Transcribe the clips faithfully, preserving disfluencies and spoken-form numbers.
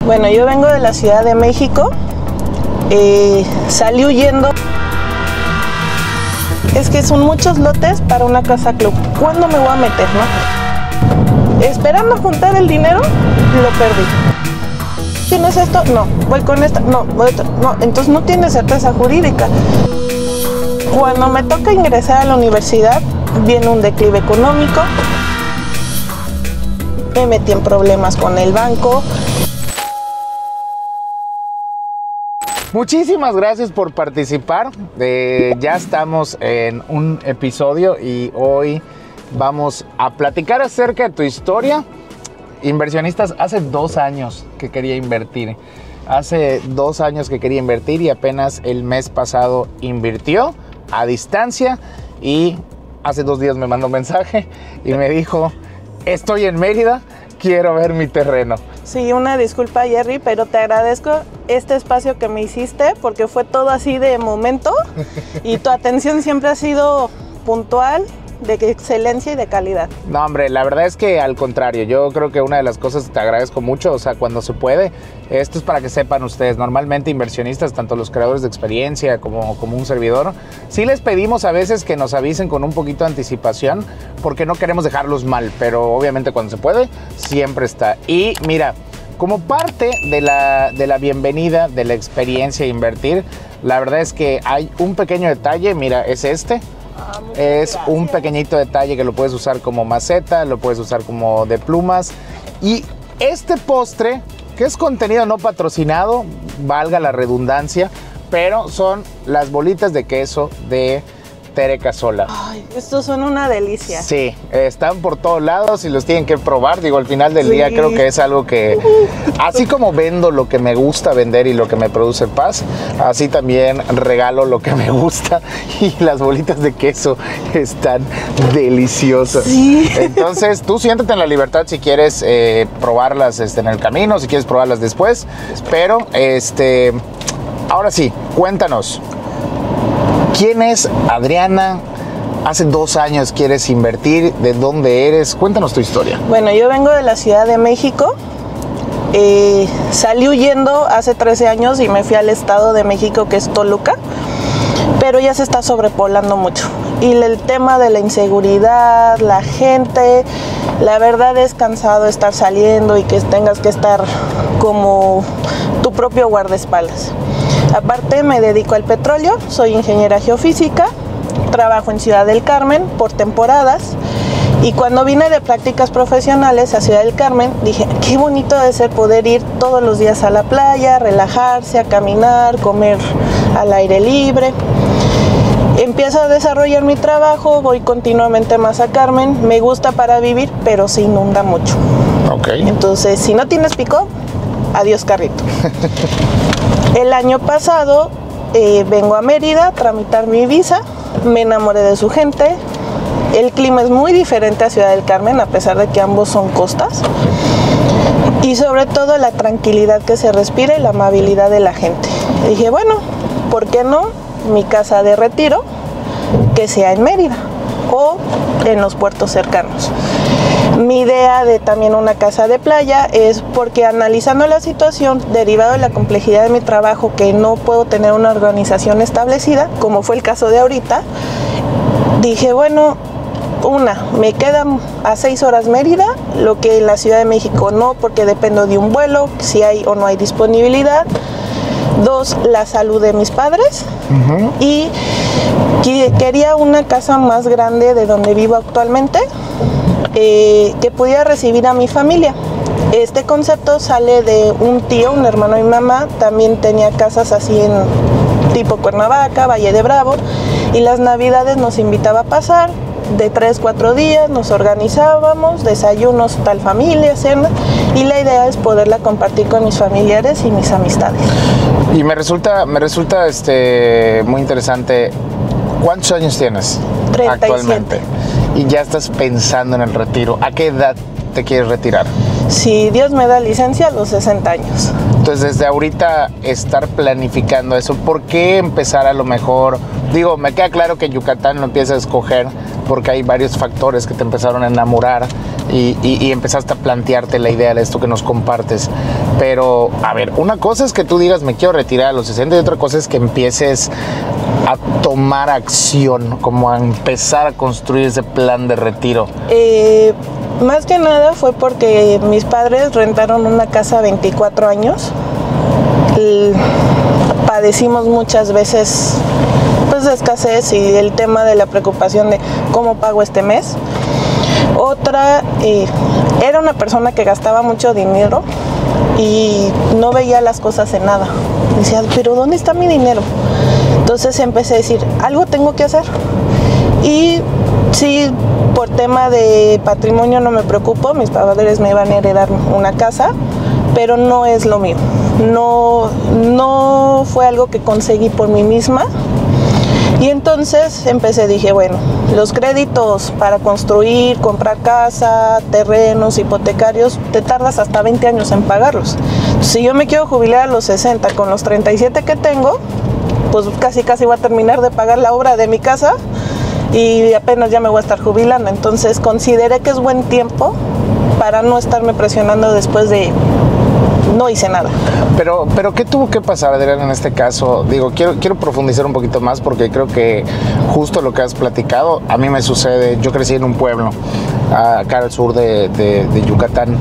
Bueno, yo vengo de la Ciudad de México, eh, salí huyendo. Es que son muchos lotes para una casa club. ¿Cuándo me voy a meter, no? Esperando juntar el dinero, lo perdí. ¿Tienes esto? No. ¿Voy con esta? No. Voy otro. No. Entonces no tienes certeza jurídica. Cuando me toca ingresar a la universidad, viene un declive económico. Me metí en problemas con el banco. Muchísimas gracias por participar. Eh, ya estamos en un episodio y hoy vamos a platicar acerca de tu historia. Inversionistas, hace dos años que quería invertir. Hace dos años que quería invertir y apenas el mes pasado invirtió a distancia. Y hace dos días me mandó un mensaje y me dijo, estoy en Mérida, quiero ver mi terreno. Sí, una disculpa, Jerry, pero te agradezco este espacio que me hiciste porque fue todo así de momento y tu atención siempre ha sido puntual, de excelencia y de calidad. No, hombre, la verdad es que al contrario, yo creo que una de las cosas que te agradezco mucho, o sea, cuando se puede, esto es para que sepan ustedes, normalmente inversionistas, tanto los creadores de experiencia como, como un servidor, sí les pedimos a veces que nos avisen con un poquito de anticipación, porque no queremos dejarlos mal, pero obviamente cuando se puede, siempre está. Y mira, como parte de la, de la bienvenida, de la experiencia de invertir, la verdad es que hay un pequeño detalle, mira, es este. Ah, es gracias. Un pequeñito detalle que lo puedes usar como maceta, lo puedes usar como de plumas. Y este postre, que es contenido no patrocinado, valga la redundancia, pero son las bolitas de queso de Tere Cazzola. Ay, estos son una delicia. Sí, están por todos lados y los tienen que probar. Digo, al final del Sí. día creo que es algo que, así como vendo lo que me gusta vender y lo que me produce paz, así también regalo lo que me gusta y las bolitas de queso están deliciosas. Sí. Entonces, tú siéntate en la libertad si quieres eh, probarlas este, en el camino, si quieres probarlas después, pero este, ahora sí, cuéntanos. ¿Quién es Adriana? Hace dos años quieres invertir. ¿De dónde eres? Cuéntanos tu historia. Bueno, yo vengo de la Ciudad de México. Eh, salí huyendo hace trece años y me fui al Estado de México, que es Toluca. Pero ya se está sobrepoblando mucho. Y el tema de la inseguridad, la gente, la verdad es cansado estar saliendo y que tengas que estar como tu propio guardaespaldas. Aparte me dedico al petróleo, soy ingeniera geofísica, trabajo en Ciudad del Carmen por temporadas y cuando vine de prácticas profesionales a Ciudad del Carmen dije, qué bonito debe ser poder ir todos los días a la playa, relajarse, a caminar, comer al aire libre. Empiezo a desarrollar mi trabajo, voy continuamente más a Carmen, me gusta para vivir, pero se inunda mucho. Okay. Entonces, si no tienes pick-up, adiós carrito. El año pasado eh, vengo a Mérida a tramitar mi visa, me enamoré de su gente, el clima es muy diferente a Ciudad del Carmen, a pesar de que ambos son costas, y sobre todo la tranquilidad que se respira y la amabilidad de la gente. Y dije, bueno, ¿por qué no mi casa de retiro que sea en Mérida o en los puertos cercanos? Mi idea de también una casa de playa es porque analizando la situación, derivado de la complejidad de mi trabajo, que no puedo tener una organización establecida, como fue el caso de ahorita, dije, bueno, una, me quedan a seis horas Mérida, lo que en la Ciudad de México no, porque dependo de un vuelo, si hay o no hay disponibilidad. Dos, la salud de mis padres. Uh-huh. Y que quería una casa más grande de donde vivo actualmente, eh, que pudiera recibir a mi familia. Este concepto sale de un tío, un hermano de mi mamá, también tenía casas así en tipo Cuernavaca, Valle de Bravo, y las navidades nos invitaba a pasar de tres, cuatro días, nos organizábamos, desayunos, tal familia, cena, y la idea es poderla compartir con mis familiares y mis amistades. Y me resulta, me resulta este, muy interesante, ¿cuántos años tienes treinta y siete. Actualmente? Y ya estás pensando en el retiro. ¿A qué edad te quieres retirar? Si Dios me da licencia, a los sesenta años. Entonces, desde ahorita estar planificando eso, ¿por qué empezar a lo mejor? Digo, me queda claro que Yucatán lo empiezas a escoger porque hay varios factores que te empezaron a enamorar y, y, y empezaste a plantearte la idea de esto que nos compartes. Pero, a ver, una cosa es que tú digas me quiero retirar a los sesenta y otra cosa es que empieces a tomar acción, como a empezar a construir ese plan de retiro. Eh, más que nada fue porque mis padres rentaron una casa veinticuatro años. Y padecimos muchas veces pues de escasez y el tema de la preocupación de cómo pago este mes. Otra, eh, era una persona que gastaba mucho dinero y no veía las cosas en nada. Decía, pero ¿dónde está mi dinero? Entonces empecé a decir, algo tengo que hacer. Y sí, por tema de patrimonio no me preocupo, mis padres me iban a heredar una casa, pero no es lo mío. No, no fue algo que conseguí por mí misma. Y entonces empecé, dije, bueno, los créditos para construir, comprar casa, terrenos, hipotecarios, te tardas hasta veinte años en pagarlos. Si yo me quiero jubilar a los sesenta con los treinta y siete que tengo, pues casi casi voy a terminar de pagar la obra de mi casa y apenas ya me voy a estar jubilando. Entonces consideré que es buen tiempo para no estarme presionando después de no hice nada. Pero, pero ¿qué tuvo que pasar, Adriana, en este caso? Digo, quiero, quiero profundizar un poquito más porque creo que justo lo que has platicado, a mí me sucede. Yo crecí en un pueblo acá al sur de, de, de Yucatán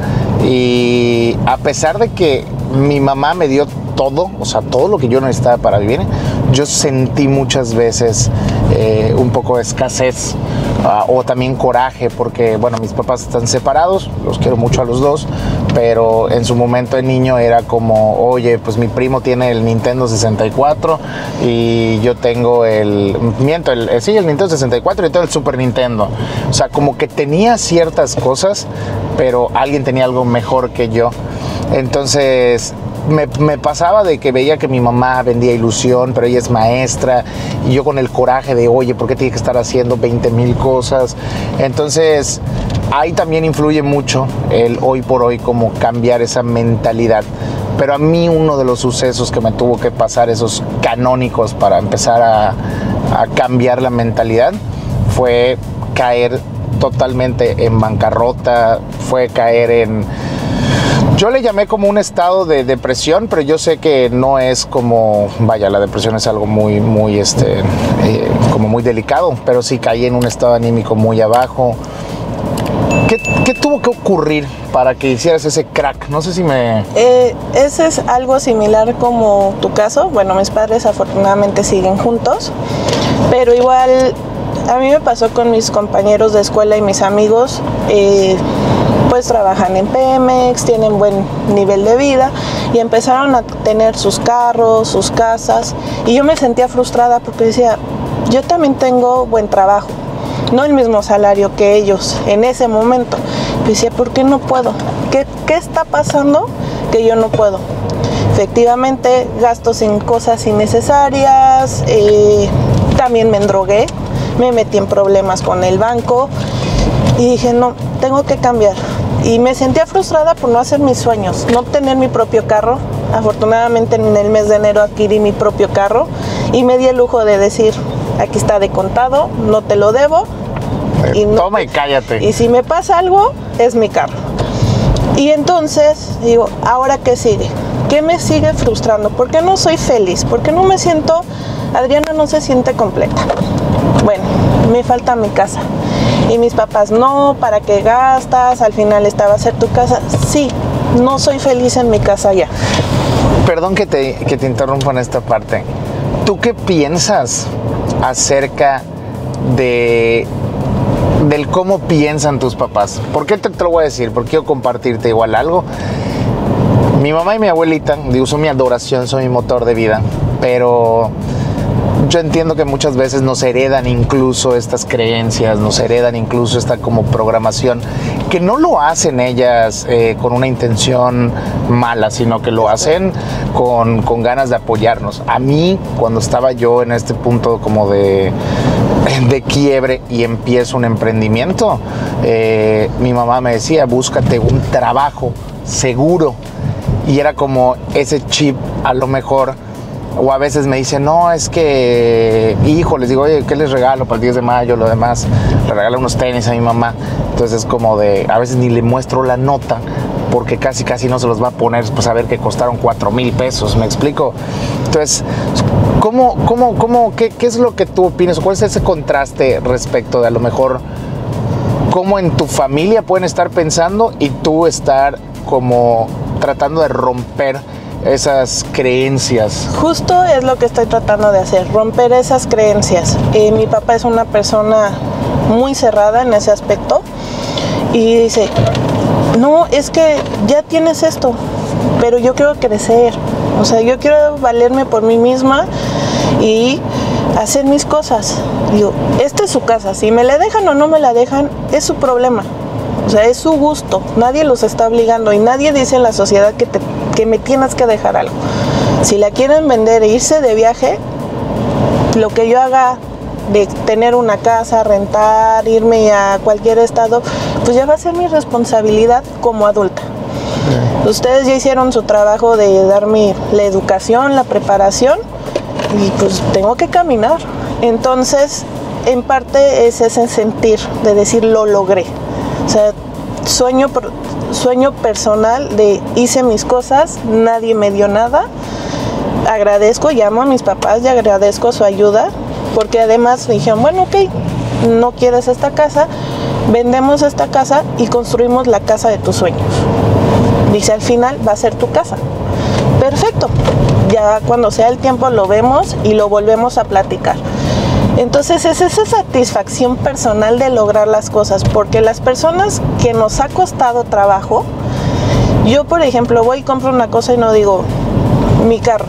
y a pesar de que mi mamá me dio todo, o sea, todo lo que yo necesitaba para vivir, yo sentí muchas veces eh, un poco de escasez uh, o también coraje porque, bueno, mis papás están separados, los quiero mucho a los dos, pero en su momento de niño era como, oye, pues mi primo tiene el Nintendo sesenta y cuatro y yo tengo el, miento, el, sí, el Nintendo sesenta y cuatro y yo tengo el Super Nintendo. O sea, como que tenía ciertas cosas, pero alguien tenía algo mejor que yo. Entonces, Me, me pasaba de que veía que mi mamá vendía ilusión, pero ella es maestra, y yo con el coraje de, oye, ¿por qué tiene que estar haciendo veinte mil cosas? Entonces, ahí también influye mucho el hoy por hoy, como cambiar esa mentalidad. Pero a mí uno de los sucesos que me tuvo que pasar, esos canónicos para empezar a, a cambiar la mentalidad, fue caer totalmente en bancarrota, fue caer en... Yo le llamé como un estado de depresión, pero yo sé que no es como, vaya, la depresión es algo muy, muy, este, eh, como muy delicado, pero sí caí en un estado anímico muy abajo. ¿Qué, qué tuvo que ocurrir para que hicieras ese crack? No sé si me... Eh, ese es algo similar como tu caso. Bueno, mis padres afortunadamente siguen juntos, pero igual a mí me pasó con mis compañeros de escuela y mis amigos. Eh, pues trabajan en Pemex, tienen buen nivel de vida y empezaron a tener sus carros, sus casas y yo me sentía frustrada porque decía, yo también tengo buen trabajo, no el mismo salario que ellos en ese momento. Yo decía, ¿por qué no puedo? ¿Qué, qué está pasando que yo no puedo? Efectivamente, gastos en cosas innecesarias, eh, también me endrogué, me metí en problemas con el banco y dije, no, tengo que cambiar. Y me sentía frustrada por no hacer mis sueños, no obtener mi propio carro. Afortunadamente en el mes de enero adquirí mi propio carro y me di el lujo de decir, aquí está de contado, no te lo debo. Y no, toma y cállate. Y si me pasa algo, es mi carro. Y entonces digo, ¿ahora qué sigue? ¿Qué me sigue frustrando? ¿Por qué no soy feliz? ¿Por qué no me siento, Adriana no se siente completa? Bueno, me falta mi casa. Y mis papás, no, ¿para qué gastas? Al final esta va a ser tu casa. Sí, no soy feliz en mi casa ya. Perdón que te, que te interrumpa en esta parte. ¿Tú qué piensas acerca de del cómo piensan tus papás? ¿Por qué te, te lo voy a decir? Porque quiero compartirte igual algo. Mi mamá y mi abuelita, digo, son mi adoración, son mi motor de vida, pero yo entiendo que muchas veces nos heredan incluso estas creencias, nos heredan incluso esta como programación, que no lo hacen ellas eh, con una intención mala, sino que lo hacen con, con ganas de apoyarnos. A mí, cuando estaba yo en este punto como de, de quiebre y empiezo un emprendimiento, eh, mi mamá me decía, búscate un trabajo seguro. Y era como ese chip, a lo mejor. O a veces me dicen, no, es que, hijo, les digo, oye, ¿qué les regalo para el diez de mayo? Lo demás, le regalo unos tenis a mi mamá. Entonces es como de, a veces ni le muestro la nota porque casi casi no se los va a poner, pues a ver que costaron cuatro mil pesos, ¿me explico? Entonces, ¿cómo, cómo, cómo, qué, qué es lo que tú opinas? ¿Cuál es ese contraste respecto de a lo mejor cómo en tu familia pueden estar pensando y tú estar como tratando de romper esas creencias? Justo es lo que estoy tratando de hacer, romper esas creencias. Eh, mi papá es una persona muy cerrada en ese aspecto y dice, no, es que ya tienes esto, pero yo quiero crecer, o sea, yo quiero valerme por mí misma y hacer mis cosas. Digo, esta es su casa, si me la dejan o no me la dejan, es su problema. O sea, es su gusto, nadie los está obligando y nadie dice en la sociedad que, te, que me tienes que dejar algo. Si la quieren vender e irse de viaje, lo que yo haga de tener una casa, rentar, irme a cualquier estado, pues ya va a ser mi responsabilidad como adulta. Ustedes ya hicieron su trabajo de darme la educación, la preparación y pues tengo que caminar. Entonces, en parte es ese sentir de decir lo logré. O sea, sueño, sueño personal de hice mis cosas, nadie me dio nada. Agradezco, llamo a mis papás y agradezco su ayuda, porque además me dijeron, bueno, ok, no quieres esta casa, vendemos esta casa y construimos la casa de tus sueños. Dice, al final va a ser tu casa. Perfecto, ya cuando sea el tiempo lo vemos y lo volvemos a platicar. Entonces es esa satisfacción personal de lograr las cosas, porque las personas que nos ha costado trabajo, yo por ejemplo voy y compro una cosa y no digo, mi carro,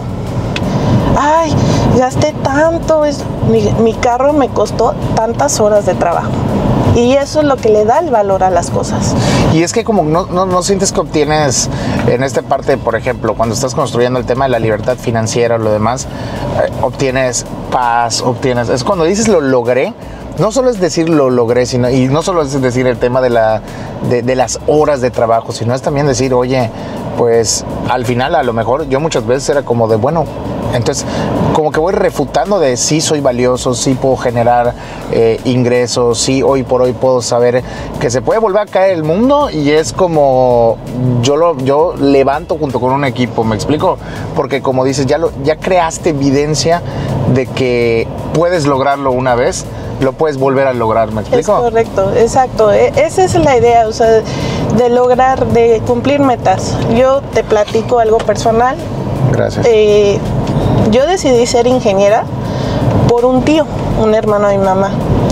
ay, gasté tanto, mi, mi carro me costó tantas horas de trabajo. Y eso es lo que le da el valor a las cosas. Y es que como no, no, no sientes que obtienes en esta parte, por ejemplo, cuando estás construyendo el tema de la libertad financiera o lo demás, eh, obtienes paz, obtienes... Es cuando dices lo logré, no solo es decir lo logré, sino, y no solo es decir el tema de, la, de, de las horas de trabajo, sino es también decir, oye, pues al final a lo mejor yo muchas veces era como de, bueno, entonces como que voy refutando de sí soy valioso, sí puedo generar eh, ingresos, sí hoy por hoy puedo saber que se puede volver a caer el mundo y es como yo lo yo levanto junto con un equipo, ¿me explico? Porque como dices, ya, lo, ya creaste evidencia de que puedes lograrlo una vez, lo puedes volver a lograr, ¿me explico? Es correcto, exacto. Esa es la idea, o sea, de lograr, de cumplir metas. Yo te platico algo personal. Gracias. Eh, yo decidí ser ingeniera por un tío, un hermano de mi mamá.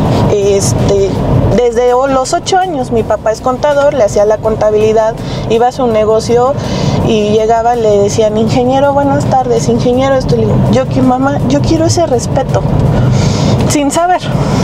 Este, desde los ocho años, mi papá es contador, le hacía la contabilidad, iba a su negocio y llegaba, le decían, ingeniero, buenas tardes, ingeniero, esto. Le digo, yo que mamá, yo quiero ese respeto, sin saber.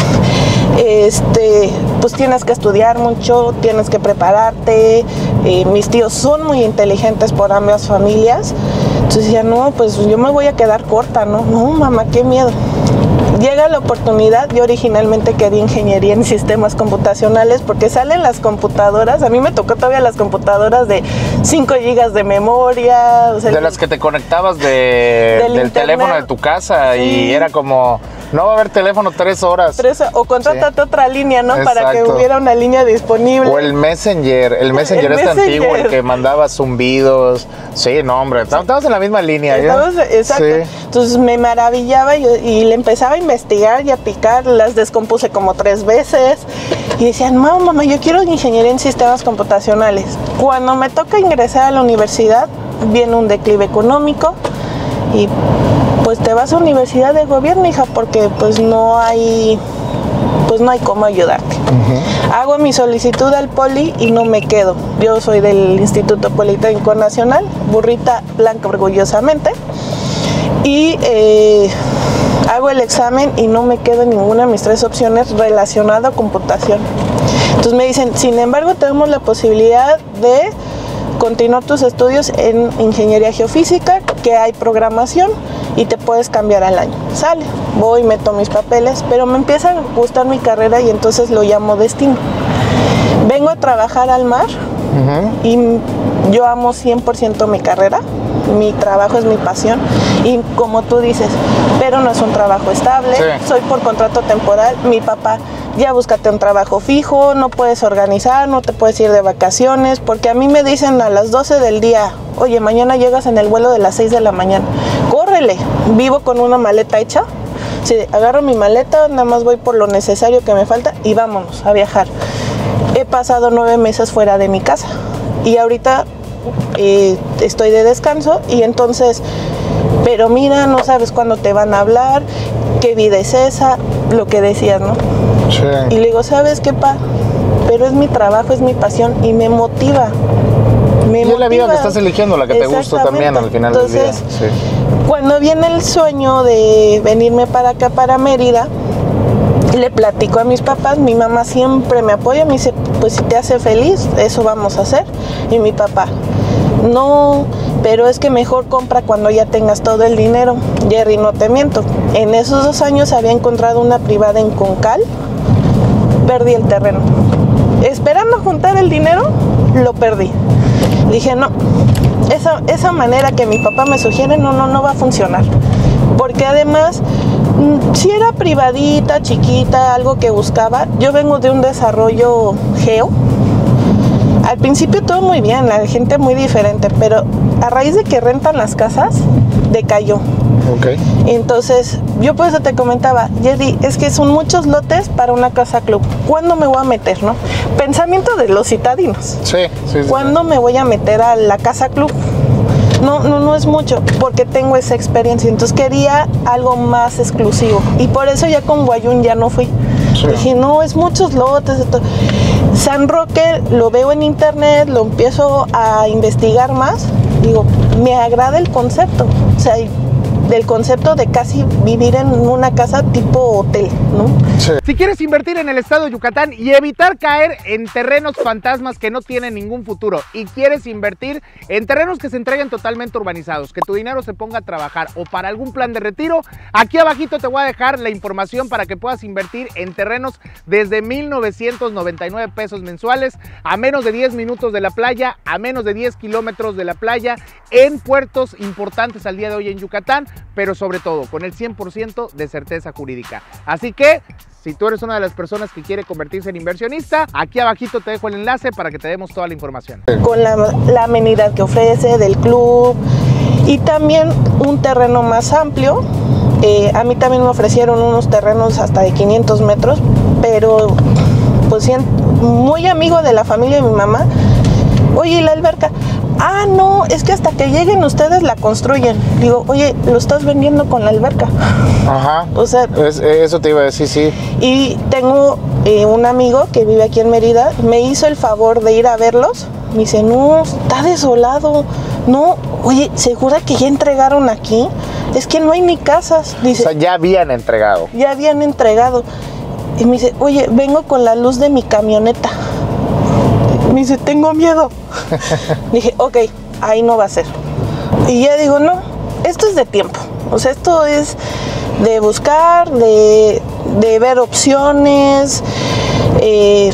Este, pues tienes que estudiar mucho, tienes que prepararte. Eh, mis tíos son muy inteligentes por ambas familias. Entonces decía, no, pues yo me voy a quedar corta, ¿no? No, mamá, qué miedo. Llega la oportunidad, yo originalmente quería ingeniería en sistemas computacionales porque salen las computadoras, a mí me tocó todavía las computadoras de cinco gigas de memoria. O sea, de las que te conectabas de, del, del teléfono de tu casa, sí. Y era como, no va a haber teléfono tres horas. Tres, o contrátate sí. Otra línea, ¿no? Exacto. Para que hubiera una línea disponible. O el Messenger, el Messenger el este Messenger. Antiguo, el que mandaba zumbidos. Sí, no, hombre, estamos en la misma línea. Estamos, exacto. Sí. Entonces me maravillaba y, y le empezaba a investigar y a picar, las descompuse como tres veces y decían, mamá, mamá, yo quiero ingeniería en sistemas computacionales. Cuando me toca ingresar a la universidad, viene un declive económico y pues te vas a universidad de gobierno, hija, porque pues no hay, pues no hay cómo ayudarte. Uh-huh. Hago mi solicitud al poli y no me quedo. Yo soy del Instituto Politécnico Nacional, burrita blanca orgullosamente, y eh, hago el examen y no me quedo en ninguna de mis tres opciones relacionada a computación. Entonces me dicen, sin embargo, tenemos la posibilidad de continuar tus estudios en ingeniería geofísica, que hay programación y te puedes cambiar al año. Sale, voy, meto mis papeles, pero me empieza a gustar mi carrera y entonces lo llamo destino. Vengo a trabajar al mar. Uh-huh. Y yo amo cien por ciento mi carrera, mi trabajo es mi pasión y como tú dices, pero no es un trabajo estable, sí. Soy por contrato temporal, mi papá ya búscate un trabajo fijo, no puedes organizar, no te puedes ir de vacaciones, porque a mí me dicen a las doce del día, oye, mañana llegas en el vuelo de las seis de la mañana, córrele, vivo con una maleta hecha, sí, agarro mi maleta, nada más voy por lo necesario que me falta y vámonos a viajar. He pasado nueve meses fuera de mi casa y ahorita eh, estoy de descanso y entonces, pero mira, no sabes cuándo te van a hablar, qué vida es esa, lo que decías, ¿no? Sí. Y le digo, ¿sabes qué, pa? Pero es mi trabajo, es mi pasión y me motiva. Me y motiva. Es la vida que estás eligiendo, la que te gusta también al final entonces, del día. Sí. Cuando viene el sueño de venirme para acá, para Mérida, le platico a mis papás, mi mamá siempre me apoya, me dice, pues si te hace feliz, eso vamos a hacer. Y mi papá, no, pero es que mejor compra cuando ya tengas todo el dinero. Jerry, no te miento, en esos dos años había encontrado una privada en Concal, perdí el terreno. Esperando juntar el dinero, lo perdí. Dije, no, esa, esa manera que mi papá me sugiere, no, no, no va a funcionar. Porque además, si era privadita, chiquita, algo que buscaba, yo vengo de un desarrollo geo. Al principio todo muy bien, la gente muy diferente, pero a raíz de que rentan las casas, decayó. Okay. Entonces, yo por eso te comentaba, Jerry, es que son muchos lotes para una casa club. ¿Cuándo me voy a meter, no? Pensamiento de los citadinos. Sí, sí, sí. ¿Cuándo me voy a meter a la casa club? No, no, no es mucho, porque tengo esa experiencia. Entonces quería algo más exclusivo. Y por eso ya con Guayún ya no fui. Sí. Dije, no, es muchos lotes. Esto. San Roque lo veo en internet, lo empiezo a investigar más. Digo, me agrada el concepto. O sea, del concepto de casi vivir en una casa tipo hotel, ¿no? Sí. Si quieres invertir en el estado de Yucatán y evitar caer en terrenos fantasmas que no tienen ningún futuro y quieres invertir en terrenos que se entreguen totalmente urbanizados, que tu dinero se ponga a trabajar o para algún plan de retiro, aquí abajito te voy a dejar la información para que puedas invertir en terrenos desde mil novecientos noventa y nueve pesos mensuales, a menos de diez minutos de la playa, a menos de diez kilómetros de la playa, en puertos importantes al día de hoy en Yucatán, pero sobre todo con el cien por ciento de certeza jurídica. Así que, si tú eres una de las personas que quiere convertirse en inversionista, aquí abajito te dejo el enlace para que te demos toda la información. Con la, la amenidad que ofrece del club y también un terreno más amplio. Eh, a mí también me ofrecieron unos terrenos hasta de quinientos metros, pero pues muy amigo de la familia de mi mamá. Oye, ¿y la alberca? Ah, no, es que hasta que lleguen ustedes la construyen. Digo, oye, lo estás vendiendo con la alberca. Ajá. O sea, es, eso te iba a decir, sí. Y tengo eh, un amigo que vive aquí en Mérida, me hizo el favor de ir a verlos. Me dice, no, está desolado. No, oye, ¿segura que ya entregaron aquí? Es que no hay ni casas. Dice, o sea, ya habían entregado. Ya habían entregado. Y me dice, oye, vengo con la luz de mi camioneta. Me dice, tengo miedo. Dije, ok, ahí no va a ser. Y ya digo, no, esto es de tiempo. O sea, esto es de buscar, de, de ver opciones, eh,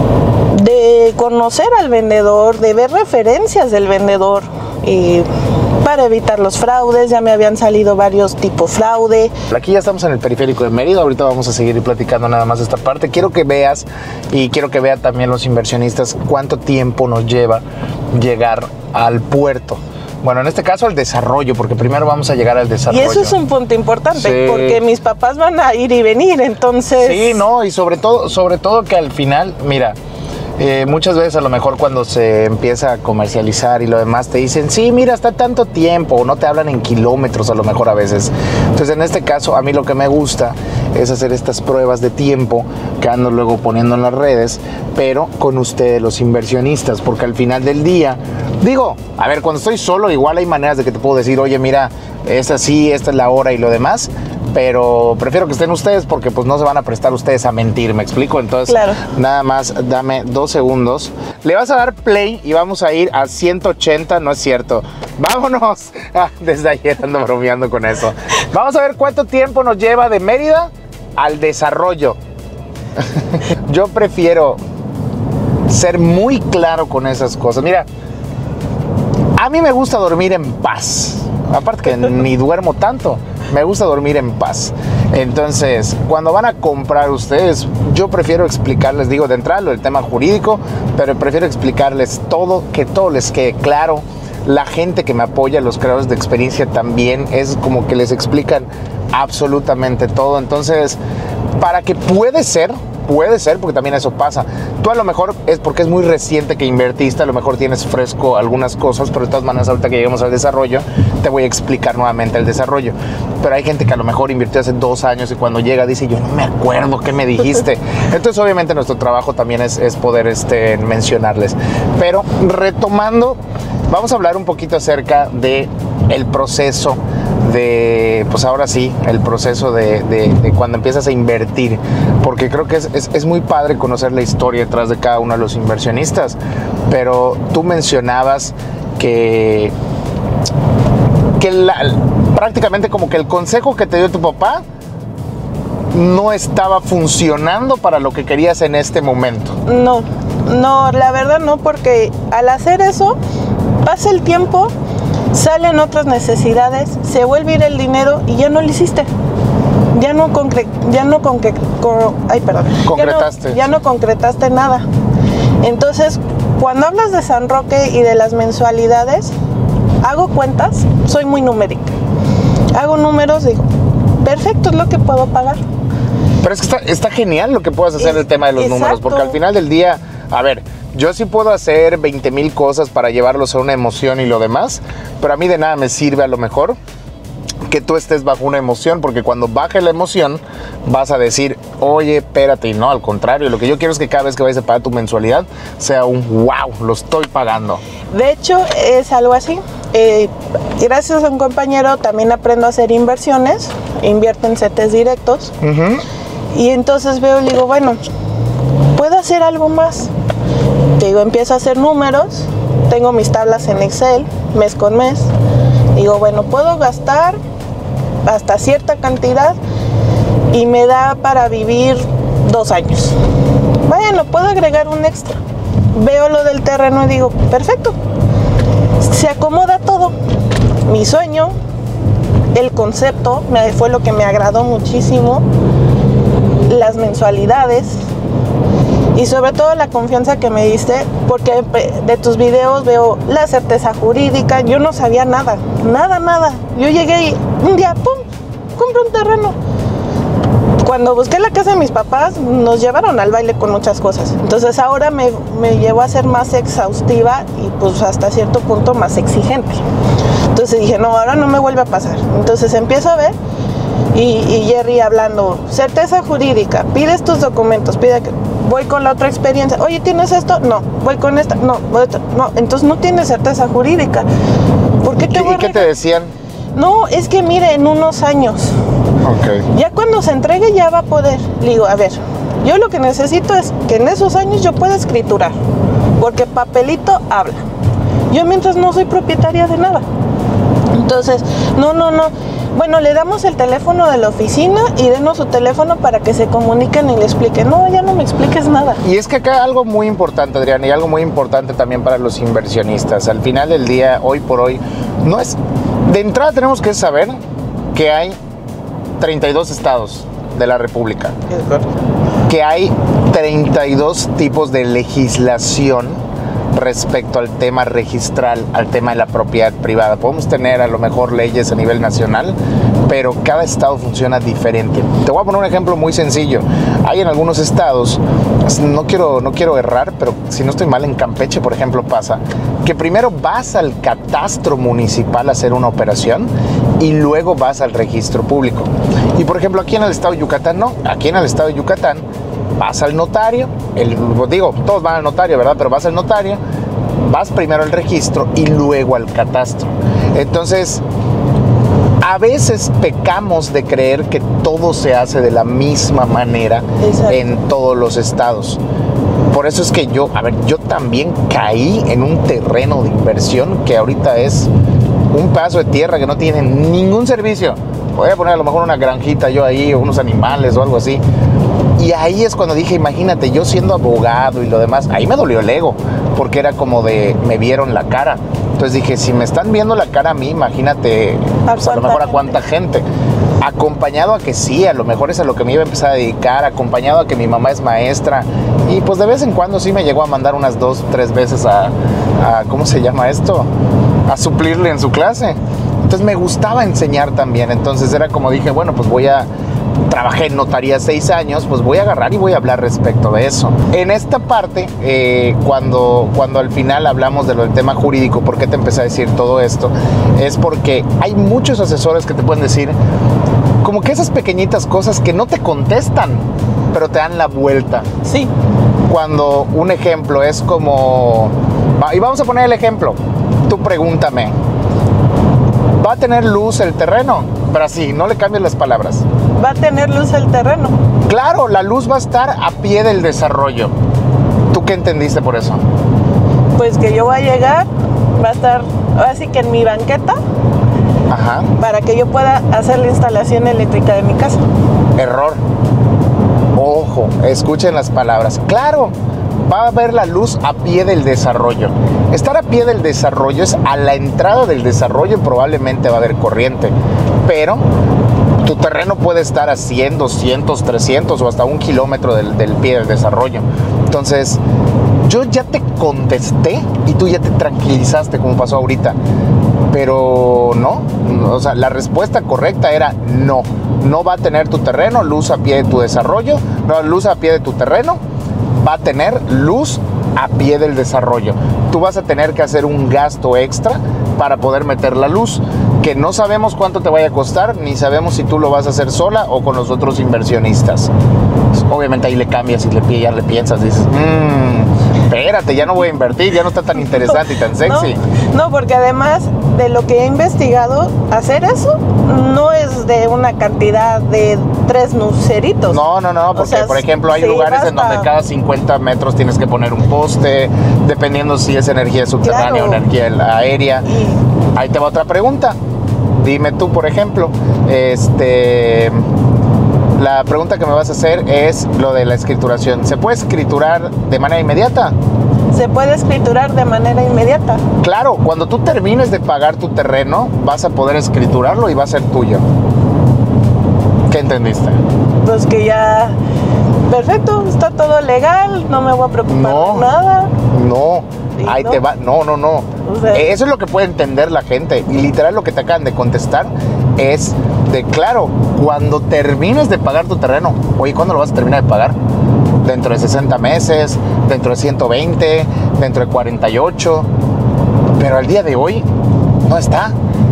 de conocer al vendedor, de ver referencias del vendedor, eh, para evitar los fraudes. Ya me habían salido varios tipos fraude. Aquí ya estamos en el periférico de Mérida, ahorita vamos a seguir platicando nada más de esta parte. Quiero que veas y quiero que vean también los inversionistas cuánto tiempo nos lleva llegar al puerto. Bueno, en este caso al desarrollo, porque primero vamos a llegar al desarrollo. Y eso es un punto importante, sí, porque mis papás van a ir y venir, entonces... Sí, no, y sobre todo, sobre todo que al final, mira... Eh, muchas veces a lo mejor cuando se empieza a comercializar y lo demás te dicen, sí, mira, está tanto tiempo, o no te hablan en kilómetros a lo mejor a veces. Entonces en este caso a mí lo que me gusta es hacer estas pruebas de tiempo que ando luego poniendo en las redes, pero con ustedes los inversionistas, porque al final del día, digo, a ver, cuando estoy solo igual hay maneras de que te puedo decir, oye, mira, es así, esta es la hora y lo demás, pero prefiero que estén ustedes porque pues no se van a prestar ustedes a mentir, ¿me explico? Entonces, claro, nada más dame dos segundos. Le vas a dar play y vamos a ir a ciento ochenta, no es cierto. ¡Vámonos! Ah, desde ayer ando bromeando con eso. Vamos a ver cuánto tiempo nos lleva de Mérida al desarrollo. Yo prefiero ser muy claro con esas cosas. Mira, a mí me gusta dormir en paz. Aparte que ni duermo tanto. me gusta dormir en paz. Entonces, cuando van a comprar ustedes, yo prefiero explicarles, digo, de entrada el tema jurídico, pero prefiero explicarles todo, que todo les quede claro. La gente que me apoya, los creadores de experiencia también, es como que les explican absolutamente todo. Entonces, para que puede ser, puede ser, porque también eso pasa. Tú a lo mejor es porque es muy reciente que invertiste, a lo mejor tienes fresco algunas cosas, pero de todas maneras ahorita que lleguemos al desarrollo, te voy a explicar nuevamente el desarrollo. Pero hay gente que a lo mejor invirtió hace dos años y cuando llega dice, yo no me acuerdo qué me dijiste. Entonces obviamente nuestro trabajo también es, es poder este, mencionarles. Pero retomando, vamos a hablar un poquito acerca de el proceso de, pues ahora sí, el proceso de, de, de cuando empiezas a invertir, porque creo que es, es, es muy padre conocer la historia detrás de cada uno de los inversionistas, pero tú mencionabas que, que la, prácticamente como que el consejo que te dio tu papá no estaba funcionando para lo que querías en este momento. No, no, la verdad no, porque al hacer eso, pasa el tiempo, salen otras necesidades, se vuelve a ir el dinero y ya no lo hiciste. Ya no concre ya no concre con ay, perdón. concretaste. Ya no, ya no concretaste nada. Entonces, cuando hablas de San Roque y de las mensualidades, hago cuentas, soy muy numérica. Hago números, digo, perfecto, es lo que puedo pagar. Pero es que está, está genial lo que puedas hacer, es, el tema de los exacto. números, porque al final del día, a ver, yo sí puedo hacer veinte mil cosas para llevarlos a una emoción y lo demás, pero a mí de nada me sirve a lo mejor que tú estés bajo una emoción, porque cuando baje la emoción vas a decir, oye, espérate, y no, al contrario, lo que yo quiero es que cada vez que vayas a pagar tu mensualidad sea un wow, lo estoy pagando. De hecho, es algo así. Eh, gracias a un compañero también aprendo a hacer inversiones, invierto en C T S directos, uh-huh. y entonces veo y digo, bueno, ¿puedo hacer algo más? Te digo, empiezo a hacer números, tengo mis tablas en Excel, mes con mes. Digo, bueno, puedo gastar hasta cierta cantidad y me da para vivir dos años. Bueno, puedo agregar un extra. Veo lo del terreno y digo, perfecto. Se acomoda todo. Mi sueño, el concepto, me, fue lo que me agradó muchísimo. Las mensualidades. Y sobre todo la confianza que me diste, porque de tus videos veo la certeza jurídica. Yo no sabía nada, nada, nada. Yo llegué y un día, ¡pum!, compré un terreno. Cuando busqué la casa de mis papás, nos llevaron al baile con muchas cosas. Entonces ahora me, me llevó a ser más exhaustiva y pues hasta cierto punto más exigente. Entonces dije, no, ahora no me vuelve a pasar. Entonces empiezo a ver y, y Jerry hablando, certeza jurídica, pides tus documentos, pide que... Voy con la otra experiencia. Oye, ¿tienes esto? No. Voy con esta. No. Voy otra. No. Entonces no tienes certeza jurídica. ¿Por qué te voy a... ¿Y qué te decían? No, es que mire, en unos años. Okay. Ya cuando se entregue ya va a poder. Le digo, a ver, yo lo que necesito es que en esos años yo pueda escriturar. Porque papelito habla. Yo mientras no soy propietaria de nada. Entonces, no, no, no. Bueno, le damos el teléfono de la oficina y denos su teléfono para que se comuniquen y le expliquen. No, ya no me expliques nada. Y es que acá algo muy importante, Adriana, y algo muy importante también para los inversionistas. Al final del día, hoy por hoy, no es... De entrada tenemos que saber que hay treinta y dos estados de la República. Que hay treinta y dos tipos de legislación respecto al tema registral, al tema de la propiedad privada. Podemos tener a lo mejor leyes a nivel nacional, pero cada estado funciona diferente. Te voy a poner un ejemplo muy sencillo. Hay en algunos estados, no quiero, no quiero errar, pero si no estoy mal, en Campeche, por ejemplo, pasa que primero vas al catastro municipal a hacer una operación y luego vas al registro público. Y por ejemplo, aquí en el estado de Yucatán, no. Aquí en el estado de Yucatán vas al notario, el, digo, todos van al notario, ¿verdad? Pero vas al notario, vas primero al registro y luego al catastro. Entonces, a veces pecamos de creer que todo se hace de la misma manera. Exacto. En todos los estados. Por eso es que yo, a ver, yo también caí en un terreno de inversión que ahorita es un pedazo de tierra que no tiene ningún servicio. Voy a poner a lo mejor una granjita yo ahí, o unos animales o algo así. Y ahí es cuando dije, imagínate, yo siendo abogado y lo demás, ahí me dolió el ego, porque era como de, me vieron la cara. Entonces dije, si me están viendo la cara a mí, imagínate, ¿A pues, a lo cuánta mejor a gente? cuánta gente. Acompañado a que sí, a lo mejor es a lo que me iba a empezar a dedicar, acompañado a que mi mamá es maestra. Y pues de vez en cuando sí me llegó a mandar unas dos, tres veces a, a ¿cómo se llama esto? A suplirle en su clase. Entonces me gustaba enseñar también. Entonces era como dije, bueno, pues voy a... Trabajé en notaría seis años, pues voy a agarrar y voy a hablar respecto de eso. En esta parte, eh, cuando, cuando al final hablamos de lo del tema jurídico, ¿por qué te empecé a decir todo esto? Es porque hay muchos asesores que te pueden decir como que esas pequeñitas cosas que no te contestan, pero te dan la vuelta. Sí. Cuando un ejemplo es como... Y vamos a poner el ejemplo. Tú pregúntame, ¿va a tener luz el terreno? Pero así, no le cambies las palabras. Va a tener luz el terreno. Claro, la luz va a estar a pie del desarrollo. ¿Tú qué entendiste por eso? Pues que yo voy a llegar, va a estar así que en mi banqueta, Ajá. para que yo pueda hacer la instalación eléctrica de mi casa. Error. Ojo, escuchen las palabras. Claro, va a haber la luz a pie del desarrollo. Estar a pie del desarrollo es a la entrada del desarrollo, probablemente va a haber corriente, pero tu terreno puede estar a cien, doscientos, trescientos o hasta un kilómetro del, del pie del desarrollo. Entonces, yo ya te contesté y tú ya te tranquilizaste como pasó ahorita. Pero no, o sea, la respuesta correcta era no. No va a tener tu terreno luz a pie de tu desarrollo, no, luz a pie de tu terreno, va a tener luz a pie del desarrollo. Tú vas a tener que hacer un gasto extra para poder meter la luz, que no sabemos cuánto te vaya a costar, ni sabemos si tú lo vas a hacer sola o con los otros inversionistas. Pues, obviamente ahí le cambias y le, ya le piensas, dices, mmm, espérate, ya no voy a invertir, ya no está tan interesante y tan sexy. No, no, porque además de lo que he investigado, hacer eso no es de una cantidad de tres nuceritos. No, no, no, porque o sea, por ejemplo hay sí, lugares basta. en donde cada cincuenta metros tienes que poner un poste, dependiendo si es energía subterránea, claro, o energía aérea. Y... Ahí te va otra pregunta. Dime tú, por ejemplo, este... la pregunta que me vas a hacer es lo de la escrituración. ¿Se puede escriturar de manera inmediata? Se puede escriturar de manera inmediata. Claro, cuando tú termines de pagar tu terreno, vas a poder escriturarlo y va a ser tuyo. ¿Qué entendiste? Pues que ya... Perfecto, está todo legal, no me voy a preocupar no, de nada. No, ahí no? te va. No, no, no. O sea, eso es lo que puede entender la gente. Y literal lo que te acaban de contestar es de, claro, cuando termines de pagar tu terreno. Oye, ¿cuándo lo vas a terminar de pagar? Dentro de sesenta meses, dentro de ciento veinte, dentro de cuarenta y ocho. Pero al día de hoy no está.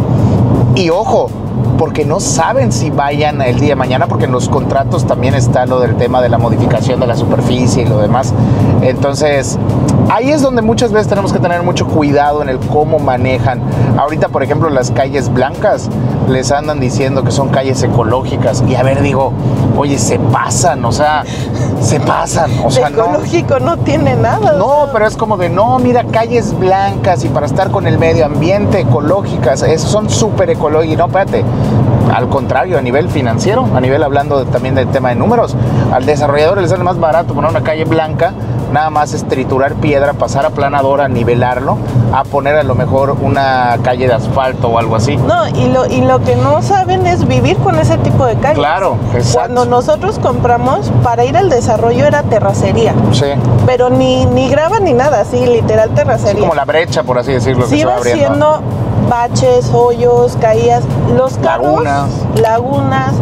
Y ojo, porque no saben si vayan el día de mañana, porque en los contratos también está lo del tema de la modificación de la superficie y lo demás. Entonces, ahí es donde muchas veces tenemos que tener mucho cuidado en el cómo manejan. Ahorita, por ejemplo, las calles blancas les andan diciendo que son calles ecológicas. Y a ver, digo, oye, se pasan, o sea, se pasan. O sea, ecológico no, no tiene nada. No, pero es como de, no, mira, calles blancas y para estar con el medio ambiente, ecológicas, es, son súper ecológicas. No, espérate. Al contrario, a nivel financiero, a nivel hablando de, también del tema de números, al desarrollador le sale más barato poner una calle blanca, nada más es triturar piedra, pasar a planadora, nivelarlo, a poner a lo mejor una calle de asfalto o algo así. No, y lo, y lo que no saben es vivir con ese tipo de calles. Claro, exacto. Cuando nosotros compramos, para ir al desarrollo era terracería. Sí. Pero ni, ni grava ni nada, sí, literal terracería. Sí, como la brecha, por así decirlo, sí, que se va abriendo. Siendo baches, hoyos, caídas, los carros, lagunas. lagunas.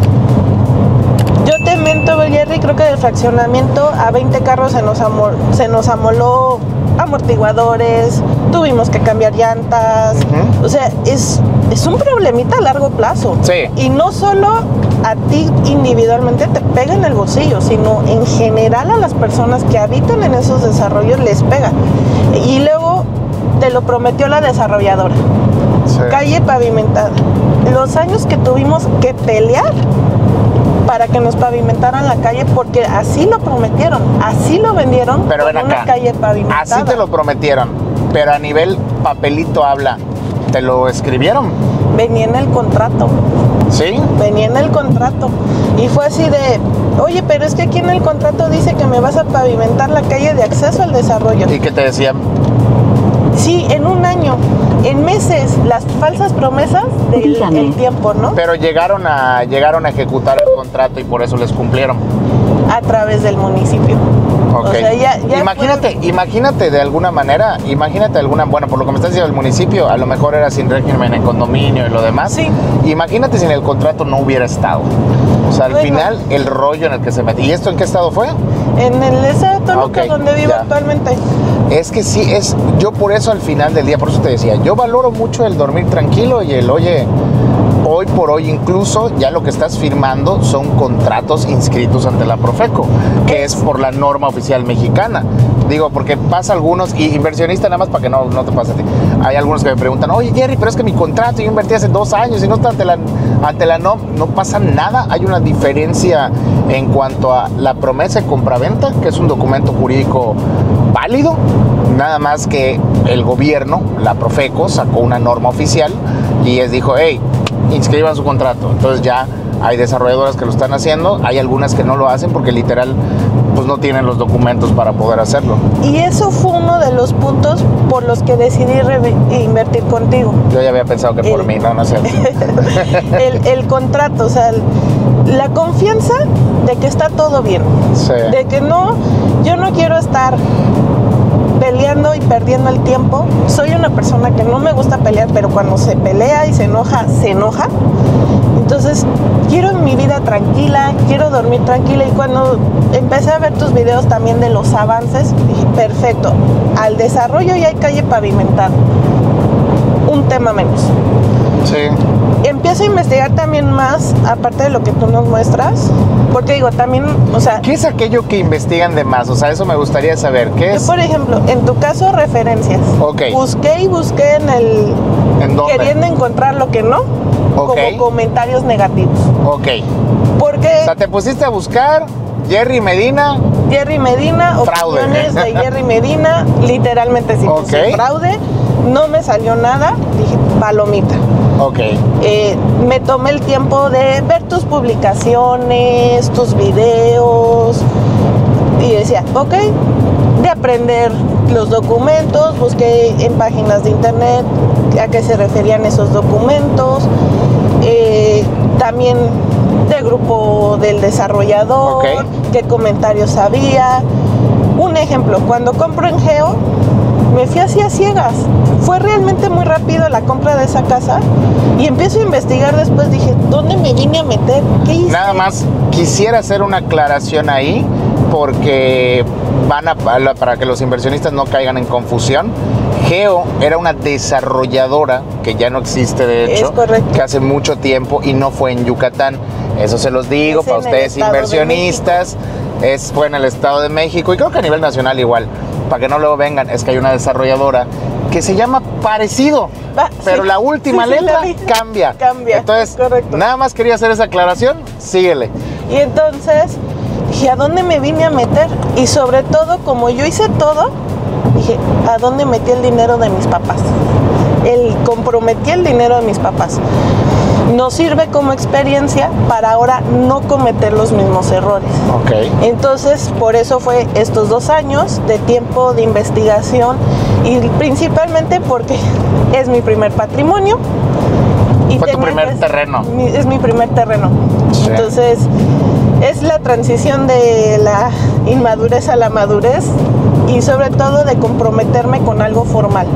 Yo te mento, Jerry, creo que del fraccionamiento a veinte carros se nos, amor, se nos amoló amortiguadores, tuvimos que cambiar llantas. Uh-huh. O sea, es, es un problemita a largo plazo. Sí. Y no solo a ti individualmente te pega en el bolsillo, sino en general a las personas que habitan en esos desarrollos les pega. Y luego te lo prometió la desarrolladora. Sí. Calle pavimentada. Los años que tuvimos que pelear para que nos pavimentaran la calle, porque así lo prometieron, así lo vendieron. Pero ven acá, una calle pavimentada. Así te lo prometieron, pero a nivel papelito habla, ¿te lo escribieron? Venía en el contrato. ¿Sí? Venía en el contrato. Y fue así de, oye, pero es que aquí en el contrato dice que me vas a pavimentar la calle de acceso al desarrollo. ¿Y qué te decían? Sí, en un año, en meses, las falsas promesas del el tiempo, ¿no? Pero llegaron a, llegaron a ejecutar el contrato y por eso les cumplieron. A través del municipio. Okay. O sea, ya, ya imagínate, fue... imagínate de alguna manera, imagínate de alguna, bueno, por lo que me estás diciendo, el municipio a lo mejor era sin régimen en condominio y lo demás. Sí. Imagínate si en el contrato no hubiera estado. O sea, al bueno, final el rollo en el que se metió. ¿Y esto en qué estado fue? En el estado de Toluca, Okay, donde vivo ya. actualmente. Es que sí, es, yo por eso al final del día, por eso te decía, yo valoro mucho el dormir tranquilo y el, oye, hoy por hoy incluso ya lo que estás firmando son contratos inscritos ante la Profeco, que es por la norma oficial mexicana. Digo, porque pasa algunos, y inversionista nada más para que no, no te pase a ti. Hay algunos que me preguntan, oye Jerry, pero es que mi contrato yo invertí hace dos años y no está ante la, ante la no, no pasa nada. Hay una diferencia en cuanto a la promesa de compraventa, que es un documento jurídico válido, nada más que el gobierno, la Profeco, sacó una norma oficial y les dijo, hey, inscriban su contrato. Entonces ya hay desarrolladoras que lo están haciendo, hay algunas que no lo hacen porque literal pues no tienen los documentos para poder hacerlo. Y eso fue uno de los puntos por los que decidí invertir contigo. Yo ya había pensado que por el, mí, no, no sé. el, el contrato, o sea, el, la confianza de que está todo bien. Sí. De que no, yo no quiero estar peleando y perdiendo el tiempo. Soy una persona que no me gusta pelear, pero cuando se pelea y se enoja, se enoja. Entonces, quiero mi vida tranquila, quiero dormir tranquila. Y cuando empecé a ver tus videos también de los avances, dije, perfecto, al desarrollo ya hay calle pavimentada. Un tema menos. Sí. Empiezo a investigar también más, aparte de lo que tú nos muestras, porque digo, también, o sea... ¿Qué es aquello que investigan de más? O sea, eso me gustaría saber. ¿Qué es? Yo, por ejemplo, en tu caso, referencias. Ok. Busqué y busqué en el... ¿En dónde? Queriendo encontrar lo que no, Okay. como comentarios negativos. Ok. Porque... O sea, te pusiste a buscar Jerry Medina. Jerry Medina, fraude. Opiniones de Jerry Medina, literalmente sí, Okay. fraude. No me salió nada, dije, palomita. Ok. Eh, me tomé el tiempo de ver tus publicaciones, tus videos, y decía, ok, de aprender los documentos, busqué en páginas de internet a qué se referían esos documentos, eh, también del grupo del desarrollador, Okay. qué comentarios había. Un ejemplo, cuando compro en Geo, me fui así a ciegas. Fue realmente muy rápido la compra de esa casa y empiezo a investigar después. Dije, ¿dónde me vine a meter? ¿Qué hice? Nada más quisiera hacer una aclaración ahí porque van a, para que los inversionistas no caigan en confusión. Geo era una desarrolladora que ya no existe, de hecho, Es correcto. que hace mucho tiempo y no fue en Yucatán. Eso se los digo Es para en el ustedes Estado de inversionistas. Es, fue en el Estado de México y creo que a nivel nacional igual. Para que no luego vengan, es que hay una desarrolladora que se llama parecido, Ah, pero sí. la última Sí, sí, letra la vi. cambia. Cambia, Entonces, correcto. nada más quería hacer esa aclaración. Síguele. Y entonces dije, ¿a dónde me vine a meter? Y sobre todo, como yo hice todo, dije, ¿a dónde metí el dinero de mis papás? El comprometí el dinero de mis papás. Nos sirve como experiencia para ahora no cometer los mismos errores. Ok. Entonces, por eso fue estos dos años de tiempo de investigación y principalmente porque es mi primer patrimonio. Y Fue tu tenía primer que- terreno. mi- Es mi primer terreno. Sí. Entonces, es la transición de la inmadurez a la madurez y sobre todo de comprometerme con algo formal.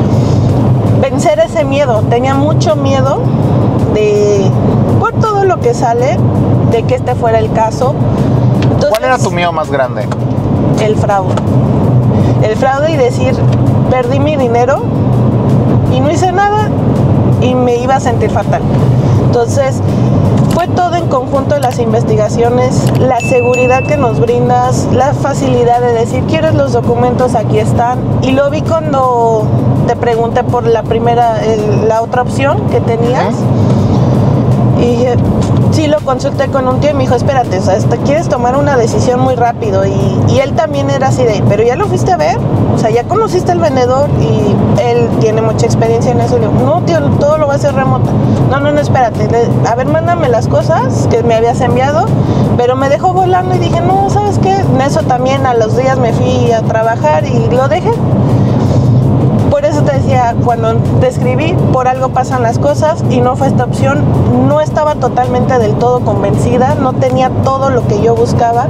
Vencer ese miedo. Tenía mucho miedo de, por todo lo que sale, de que este fuera el caso. Entonces, ¿Cuál era tu miedo más grande? el fraude. El fraude y decir, perdí mi dinero y no hice nada y me iba a sentir fatal. Entonces, fue todo en conjunto, las investigaciones, la seguridad que nos brindas, la facilidad de decir, ¿quieres los documentos? Aquí están. Y lo vi cuando te pregunté por la primera, el- la otra opción que tenías. Y dije, sí, lo consulté con un tío y me dijo, espérate, o sea, este, quieres tomar una decisión muy rápido. Y, y él también era así de, pero ya lo fuiste a ver, o sea, ya conociste al vendedor y él tiene mucha experiencia en eso. Y le digo, no, tío, todo lo va a hacer remoto. No, no, no, espérate, le- a ver, mándame las cosas que me habías enviado. Pero me dejó volando y dije, no, ¿sabes qué? En eso también a los días me fui a trabajar y lo dejé. Por eso eso te decía, cuando te escribí, por algo pasan las cosas y no fue esta opción. No estaba totalmente del todo convencida, no tenía todo lo que yo buscaba.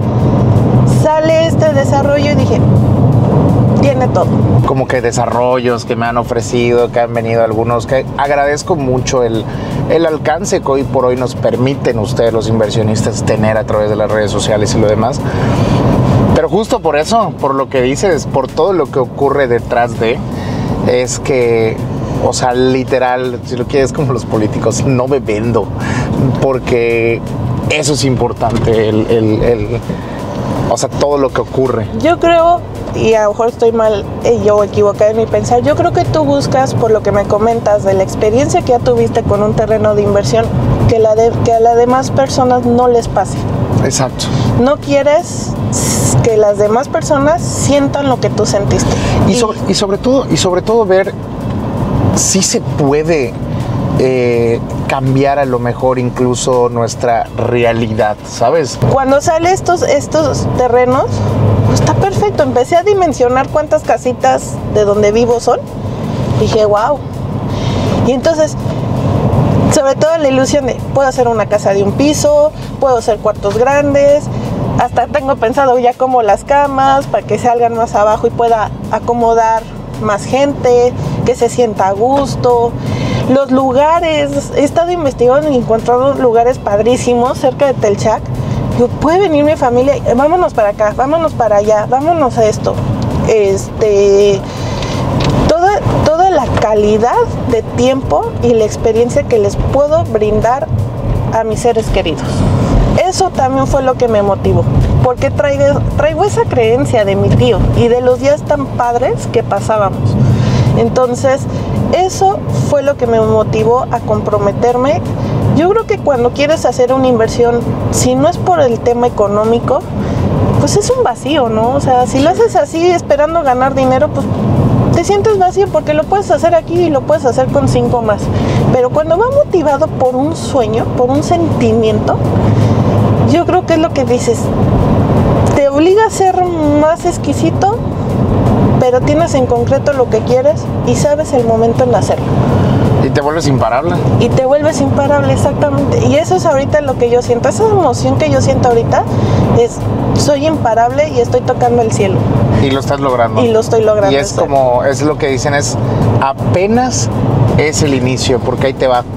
Sale este desarrollo y dije, tiene todo. Como que desarrollos que me han ofrecido, que han venido algunos, que agradezco mucho el, el alcance que hoy por hoy nos permiten ustedes los inversionistas tener a través de las redes sociales y lo demás. Pero justo por eso, por lo que dices, por todo lo que ocurre detrás de, es que, o sea, literal, si lo quieres como los políticos, no me vendo, porque eso es importante, el, el, el, o sea, todo lo que ocurre. Yo creo, y a lo mejor estoy mal, eh, yo equivocada en mi pensar, yo creo que tú buscas, por lo que me comentas, de la experiencia que ya tuviste con un terreno de inversión, que, la de, que a las demás personas no les pase. Exacto. No quieres que las demás personas sientan lo que tú sentiste. Y, y, sobre, y, sobre, todo, y sobre todo ver si se puede eh, cambiar a lo mejor incluso nuestra realidad, ¿sabes? Cuando salen estos, estos terrenos, pues está perfecto. Empecé a dimensionar cuántas casitas de donde vivo son. Dije, wow. Y entonces, sobre todo la ilusión de, puedo hacer una casa de un piso, puedo hacer cuartos grandes, hasta tengo pensado ya como las camas para que salgan más abajo y pueda acomodar más gente, que se sienta a gusto. Los lugares, he estado investigando y encontrando lugares padrísimos cerca de Telchac. Digo, puede venir mi familia, vámonos para acá, vámonos para allá, vámonos a esto. Este, toda, toda la calidad de tiempo y la experiencia que les puedo brindar a mis seres queridos. Eso también fue lo que me motivó, porque traigo, traigo esa creencia de mi tío y de los días tan padres que pasábamos. Entonces, eso fue lo que me motivó a comprometerme. Yo creo que cuando quieres hacer una inversión, si no es por el tema económico, pues es un vacío, ¿no? O sea, si lo haces así esperando ganar dinero, pues te sientes vacío porque lo puedes hacer aquí y lo puedes hacer con cinco más. Pero cuando va motivado por un sueño, por un sentimiento, yo creo que es lo que dices, te obliga a ser más exquisito, pero tienes en concreto lo que quieres y sabes el momento en hacerlo. Y te vuelves imparable. Y te vuelves imparable, exactamente. Y eso es ahorita lo que yo siento, esa emoción que yo siento ahorita es, soy imparable y estoy tocando el cielo. Y lo estás logrando. Y lo estoy logrando. Y es exacto. Como, es lo que dicen, es apenas es el inicio, porque ahí te va.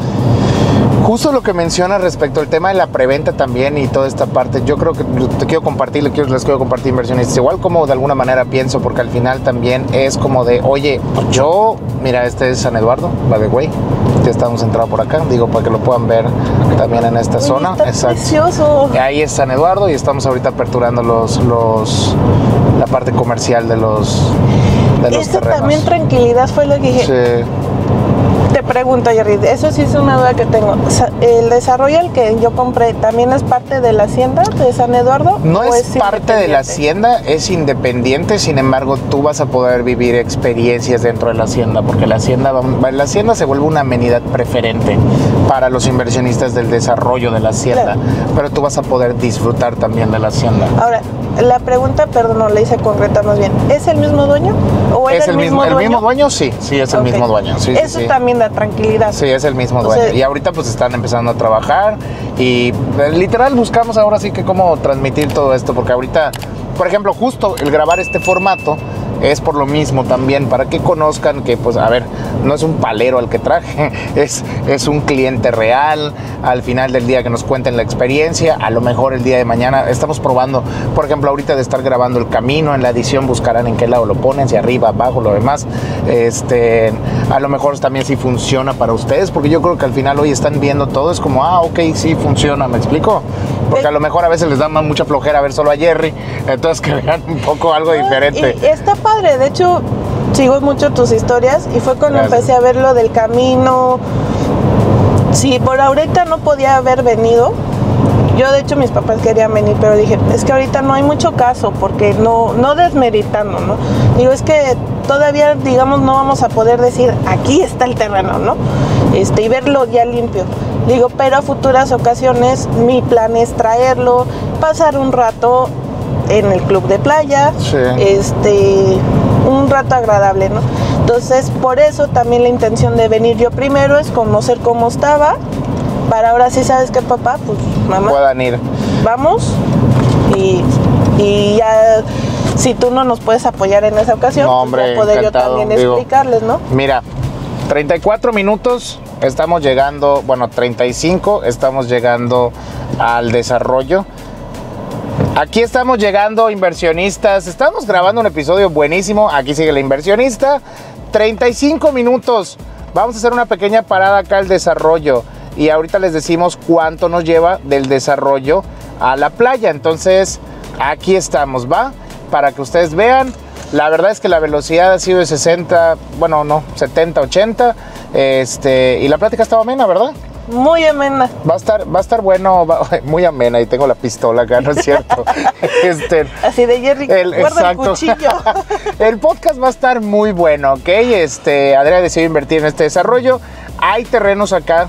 Justo lo que mencionas respecto al tema de la preventa también y toda esta parte, yo creo que te quiero compartir, les quiero, les quiero compartir inversionistas, igual como de alguna manera pienso, porque al final también es como de, oye, pues yo, mira, este es San Eduardo, by the way, ya estamos entrados por acá, digo, para que lo puedan ver también en esta Uy, zona. Está exacto. Precioso. Ahí es San Eduardo y estamos ahorita aperturando los, los, la parte comercial de los, de los Esta terrenos. También tranquilidad fue lo que dije. Sí. Te pregunto, Jerry, eso sí es una duda que tengo. ¿El desarrollo al que yo compré también es parte de la hacienda de San Eduardo? No es, es parte de la hacienda, es independiente, sin embargo tú vas a poder vivir experiencias dentro de la hacienda, porque la hacienda, la hacienda se vuelve una amenidad preferente para los inversionistas del desarrollo de la hacienda, claro. Pero tú vas a poder disfrutar también de la hacienda. Ahora, la pregunta, perdón, no la hice concreta más bien, ¿es el mismo dueño? ¿O es, es el, el mismo, dueño? El mismo dueño, sí, sí, es el okay. mismo dueño. Sí, Eso sí, sí. también da tranquilidad. Sí, es el mismo dueño. O sea, y ahorita pues están empezando a trabajar y eh, literal buscamos ahora sí que cómo transmitir todo esto, porque ahorita, por ejemplo, justo el grabar este formato es por lo mismo también, para que conozcan que, pues, a ver, no es un palero al que traje, es, es un cliente real, al final del día que nos cuenten la experiencia, a lo mejor el día de mañana estamos probando, por ejemplo, ahorita de estar grabando el camino, en la edición buscarán en qué lado lo ponen, si arriba, abajo, lo demás, este, a lo mejor también si funciona para ustedes, porque yo creo que al final hoy están viendo todo, es como, ah, ok, sí funciona, ¿me explico? Porque a lo mejor a veces les da más mucha flojera ver solo a Jerry, entonces que vean un poco algo diferente. Y está padre, de hecho sigo mucho tus historias y fue cuando Gracias. empecé a ver lo del camino. Sí, por ahorita no podía haber venido. Yo de hecho mis papás querían venir, pero dije, es que ahorita no hay mucho caso, porque no, no desmeritando, ¿no? Digo, es que todavía, digamos, no vamos a poder decir, aquí está el terreno, ¿no? Este, y verlo ya limpio. Digo, pero a futuras ocasiones mi plan es traerlo, pasar un rato en el club de playa, sí. este, un rato agradable, ¿no? Entonces, por eso también la intención de venir yo primero es conocer cómo estaba, para ahora sí, ¿sabes qué, papá? Pues, mamá, puedan ir. Vamos, y, y ya, si tú no nos puedes apoyar en esa ocasión, no, hombre, pues poder yo encantado, también digo, explicarles, ¿no? Mira, treinta y cuatro minutos, estamos llegando, bueno, treinta y cinco, estamos llegando al desarrollo. Aquí estamos llegando, inversionistas. Estamos grabando un episodio buenísimo. Aquí sigue la inversionista. treinta y cinco minutos. Vamos a hacer una pequeña parada acá al desarrollo. Y ahorita les decimos cuánto nos lleva del desarrollo a la playa. Entonces, aquí estamos, ¿va? Para que ustedes vean. La verdad es que la velocidad ha sido de sesenta, bueno, no, setenta, ochenta. Este, y la plática estaba amena, ¿verdad? Muy amena. Va a estar, va a estar bueno, va, muy amena, y tengo la pistola acá, ¿no es cierto? este, Así de Jerry, el, guarda el cuchillo. El podcast va a estar muy bueno, ¿ok? Este, Adriana decidió invertir en este desarrollo. Hay terrenos acá.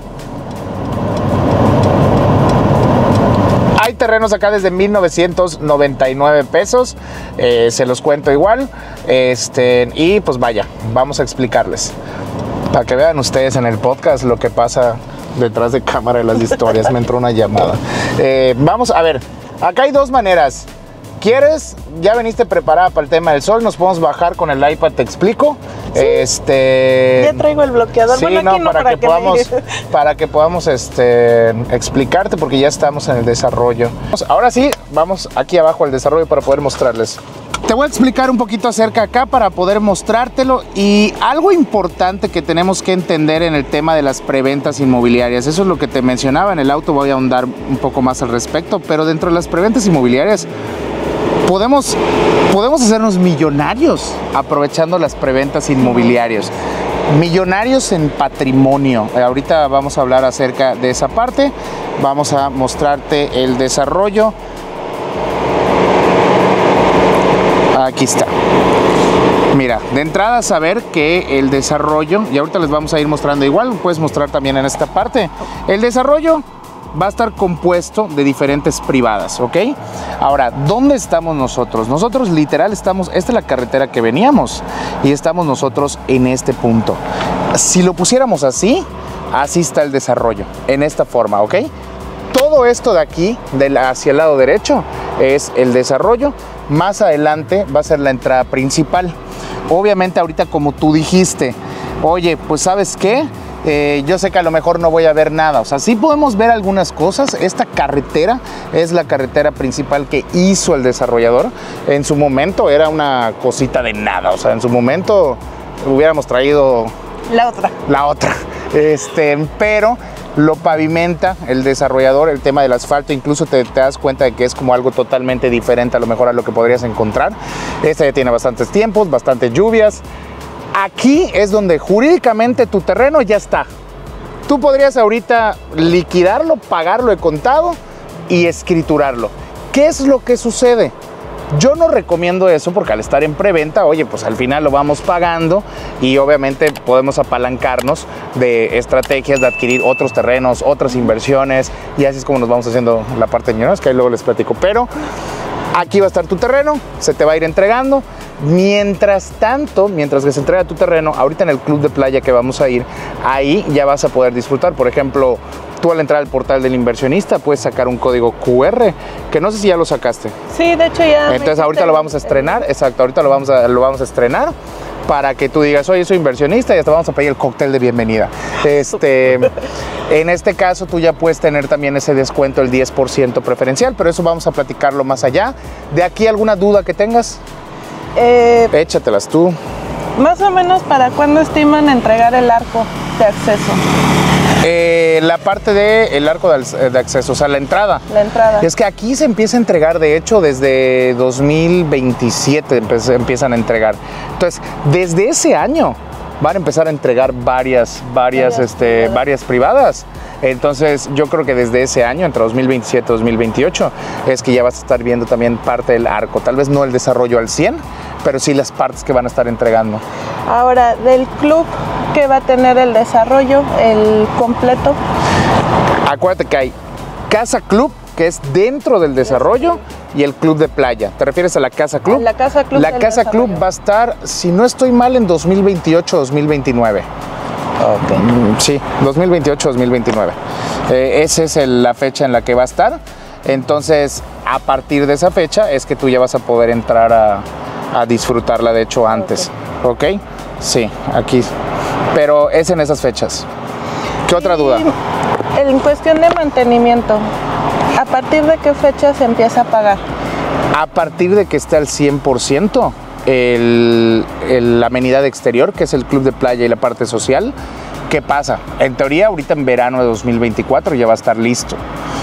Hay terrenos acá desde mil novecientos noventa y nueve pesos. Eh, se los cuento igual. Este, y pues vaya, vamos a explicarles. Para que vean ustedes en el podcast lo que pasa detrás de cámara de las historias. Me entró una llamada. Eh, vamos a ver, acá hay dos maneras. ¿Quieres? Ya veniste preparada para el tema del sol. Nos podemos bajar con el iPad, te explico. Sí. Este, ya traigo el bloqueador. Sí, bueno, no, aquí no, para, para que, que podamos, para que podamos este, explicarte, porque ya estamos en el desarrollo. Ahora sí, vamos aquí abajo al desarrollo para poder mostrarles. Te voy a explicar un poquito acerca acá para poder mostrártelo, y algo importante que tenemos que entender en el tema de las preventas inmobiliarias. Eso es lo que te mencionaba en el auto, voy a ahondar un poco más al respecto, pero dentro de las preventas inmobiliarias podemos, podemos hacernos millonarios aprovechando las preventas inmobiliarias. Millonarios en patrimonio. Ahorita vamos a hablar acerca de esa parte. Vamos a mostrarte el desarrollo. Aquí está. Mira, de entrada saber que el desarrollo, y ahorita les vamos a ir mostrando igual, puedes mostrar también en esta parte, el desarrollo va a estar compuesto de diferentes privadas, ¿ok? Ahora, ¿dónde estamos nosotros? Nosotros literal estamos, esta es la carretera que veníamos, y estamos nosotros en este punto. Si lo pusiéramos así, así está el desarrollo, en esta forma, ¿ok? Todo esto de aquí, de la, hacia el lado derecho, es el desarrollo. Más adelante va a ser la entrada principal. Obviamente ahorita, como tú dijiste, oye, pues ¿sabes qué? Eh, yo sé que a lo mejor no voy a ver nada. O sea, sí podemos ver algunas cosas. Esta carretera es la carretera principal que hizo el desarrollador. En su momento era una cosita de nada. O sea, en su momento hubiéramos traído la otra. La otra. Este, pero lo pavimenta el desarrollador, el tema del asfalto, incluso te, te das cuenta de que es como algo totalmente diferente a lo mejor a lo que podrías encontrar. Este ya tiene bastantes tiempos, bastantes lluvias. Aquí es donde jurídicamente tu terreno ya está. Tú podrías ahorita liquidarlo, pagarlo de contado y escriturarlo. ¿Qué es lo que sucede? Yo no recomiendo eso, porque al estar en preventa, oye, pues al final lo vamos pagando, y obviamente podemos apalancarnos de estrategias de adquirir otros terrenos, otras inversiones, y así es como nos vamos haciendo la parte de ñoños, que ahí luego les platico. Pero aquí va a estar tu terreno, se te va a ir entregando. Mientras tanto, mientras que se entrega tu terreno, ahorita en el club de playa que vamos a ir, ahí ya vas a poder disfrutar. Por ejemplo, tú al entrar al portal del inversionista puedes sacar un código cu erre, que no sé si ya lo sacaste. Sí, de hecho ya. Entonces ahorita lo vamos a estrenar, exacto, ahorita lo vamos a, lo vamos a estrenar para que tú digas, oye, soy inversionista, y hasta vamos a pedir el cóctel de bienvenida. Este, en este caso tú ya puedes tener también ese descuento, el diez por ciento preferencial, pero eso vamos a platicarlo más allá. ¿De aquí alguna duda que tengas? Eh, Échatelas tú. Más o menos, ¿para cuándo estiman entregar el arco de acceso? Eh, la parte del arco de, de acceso, o sea, la entrada. La entrada. Es que aquí se empieza a entregar, de hecho, desde dos mil veintisiete empiezan a entregar. Entonces, desde ese año van a empezar a entregar varias, varias, varias, este, privadas. varias privadas. Entonces, yo creo que desde ese año, entre dos mil veintisiete y dos mil veintiocho, es que ya vas a estar viendo también parte del arco. Tal vez no el desarrollo al cien, pero sí las partes que van a estar entregando. Ahora, del club que va a tener el desarrollo, el completo. Acuérdate que hay casa club que es dentro del desarrollo, y el club de playa. ¿Te refieres a la Casa Club? A la Casa Club. La Casa Club va a estar, si no estoy mal, en dos mil veintiocho dos mil veintinueve. Ok. Sí, dos mil veintiocho dos mil veintinueve. Eh, esa es el, la fecha en la que va a estar. Entonces, a partir de esa fecha es que tú ya vas a poder entrar a, a disfrutarla, de hecho, antes. ¿Ok? Sí, aquí. Pero es en esas fechas. ¿Qué otra duda? En cuestión de mantenimiento, ¿a partir de qué fecha se empieza a pagar? A partir de que esté al cien por ciento el, el, la amenidad exterior, que es el club de playa y la parte social. ¿Qué pasa? En teoría, ahorita en verano de dos mil veinticuatro ya va a estar listo.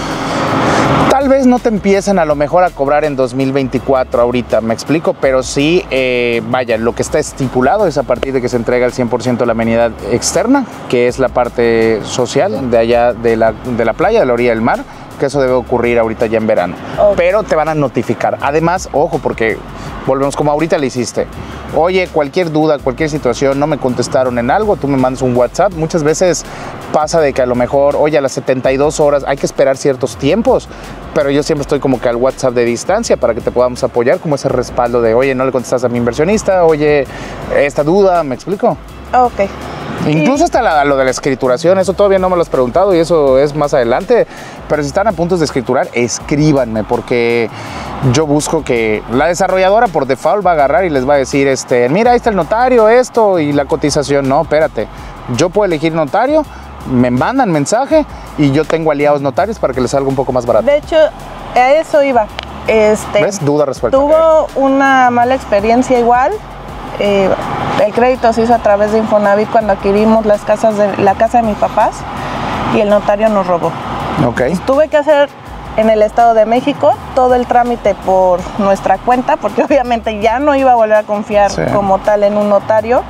Tal vez no te empiecen a lo mejor a cobrar en dos mil veinticuatro ahorita, me explico, pero sí, eh, vaya, lo que está estipulado es a partir de que se entrega el cien por ciento la amenidad externa, que es la parte social de allá de la, de la playa, de la orilla del mar, que eso debe ocurrir ahorita ya en verano. Okay. Pero te van a notificar. Además, ojo, porque volvemos como ahorita le hiciste. Oye, cualquier duda, cualquier situación, no me contestaron en algo, tú me mandas un WhatsApp. Muchas veces pasa de que a lo mejor, oye, a las setenta y dos horas hay que esperar ciertos tiempos, pero yo siempre estoy como que al WhatsApp de distancia para que te podamos apoyar, como ese respaldo de, oye, no le contestas a mi inversionista, oye, esta duda, ¿me explico? Ok. Incluso hasta la, lo de la escrituración, eso todavía no me lo has preguntado y eso es más adelante, pero si están a punto de escriturar, escríbanme, porque yo busco que la desarrolladora por default va a agarrar y les va a decir, este, mira, ahí está el notario, esto y la cotización. No, espérate, yo puedo elegir notario, me mandan mensaje y yo tengo aliados notarios para que les salga un poco más barato. De hecho, a eso iba. Este, ¿Ves? Duda resuelta. Tuvo una mala experiencia igual. Eh, el crédito se hizo a través de Infonavit cuando adquirimos las casas de, la casa de mis papás y el notario nos robó. Okay. Tuve que hacer en el Estado de México todo el trámite por nuestra cuenta, porque obviamente ya no iba a volver a confiar sí. como tal en un notario.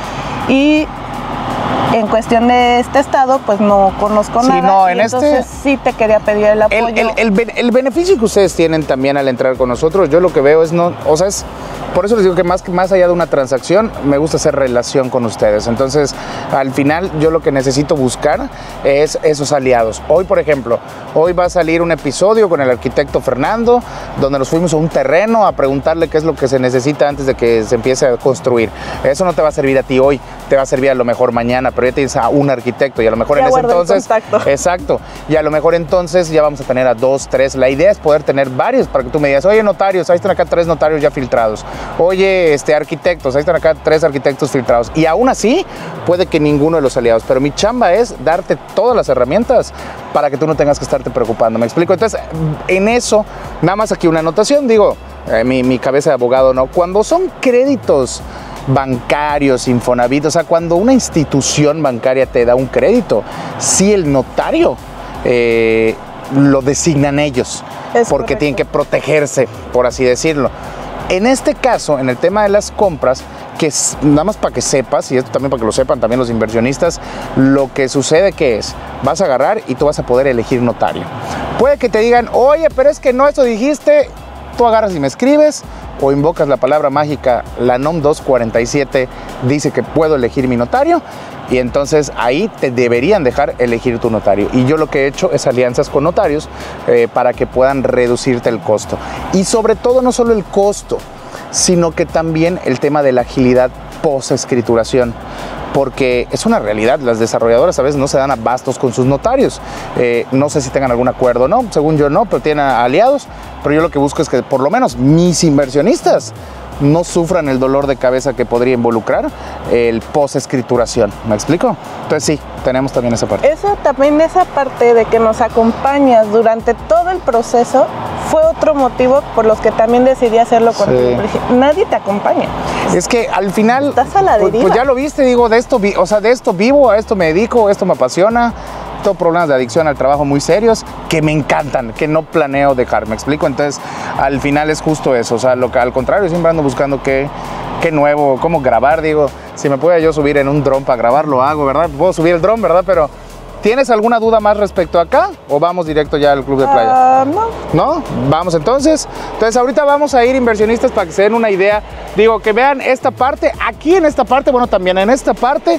Y en cuestión de este estado, pues no conozco sí, nada. No, en y entonces este, sí te quería pedir el apoyo. El, el, el, el beneficio que ustedes tienen también al entrar con nosotros, yo lo que veo es, no, o sea, es, por eso les digo que más, más allá de una transacción, me gusta hacer relación con ustedes. Entonces, al final, yo lo que necesito buscar es esos aliados. Hoy, por ejemplo, hoy va a salir un episodio con el arquitecto Fernando, donde nos fuimos a un terreno a preguntarle qué es lo que se necesita antes de que se empiece a construir. Eso no te va a servir a ti hoy, te va a servir a lo mejor mañana, pero ya tienes a un arquitecto y a lo mejor ya en ese entonces... Exacto. Y a lo mejor entonces ya vamos a tener a dos, tres. La idea es poder tener varios para que tú me digas, oye, notarios, ahí están acá tres notarios ya filtrados. Oye, este, arquitectos, ahí están acá tres arquitectos filtrados. Y aún así, puede que ninguno de los aliados. Pero mi chamba es darte todas las herramientas para que tú no tengas que estarte preocupando. ¿Me explico? Entonces, en eso, nada más aquí una anotación, digo, eh, mi, mi cabeza de abogado, ¿no? Cuando son créditos bancarios, Infonavit, o sea, cuando una institución bancaria te da un crédito, sí el notario eh, lo designan ellos, es porque correcto. Tienen que protegerse, por así decirlo. En este caso, en el tema de las compras, que es, nada más para que sepas, y esto también para que lo sepan también los inversionistas, lo que sucede que es, vas a agarrar y tú vas a poder elegir notario. Puede que te digan, oye, pero es que no, eso dijiste, tú agarras y me escribes, o invocas la palabra mágica, la N O M doscientos cuarenta y siete dice que puedo elegir mi notario, y entonces ahí te deberían dejar elegir tu notario. Y yo lo que he hecho es alianzas con notarios eh, para que puedan reducirte el costo. Y sobre todo no solo el costo, sino que también el tema de la agilidad post-escrituración. Porque es una realidad, las desarrolladoras a veces no se dan abastos con sus notarios. Eh, no sé si tengan algún acuerdo o no, según yo no, pero tienen aliados. Pero yo lo que busco es que por lo menos mis inversionistas no sufran el dolor de cabeza que podría involucrar el post-escrituración. ¿Me explico? Entonces sí, tenemos también esa parte. Eso también, esa parte de que nos acompañas durante todo el proceso, fue otro motivo por los que también decidí hacerlo contigo. Sí. Nadie te acompaña. Es que al final, estás a la deriva. Pues, pues ya lo viste, digo, de esto, o sea, de esto vivo, a esto me dedico, esto me apasiona. Tengo problemas de adicción al trabajo muy serios que me encantan, que no planeo dejar, ¿me explico? Entonces, al final es justo eso, o sea, lo que, al contrario, siempre ando buscando qué, qué nuevo, cómo grabar, digo, si me pudiera yo subir en un dron para grabar, lo hago, ¿verdad? Puedo subir el dron, ¿verdad? Pero, ¿tienes alguna duda más respecto a acá o vamos directo ya al club de playa? Uh, no. ¿No? Vamos entonces. Entonces, ahorita vamos a ir, inversionistas, para que se den una idea, digo, que vean esta parte, aquí en esta parte, bueno, también en esta parte,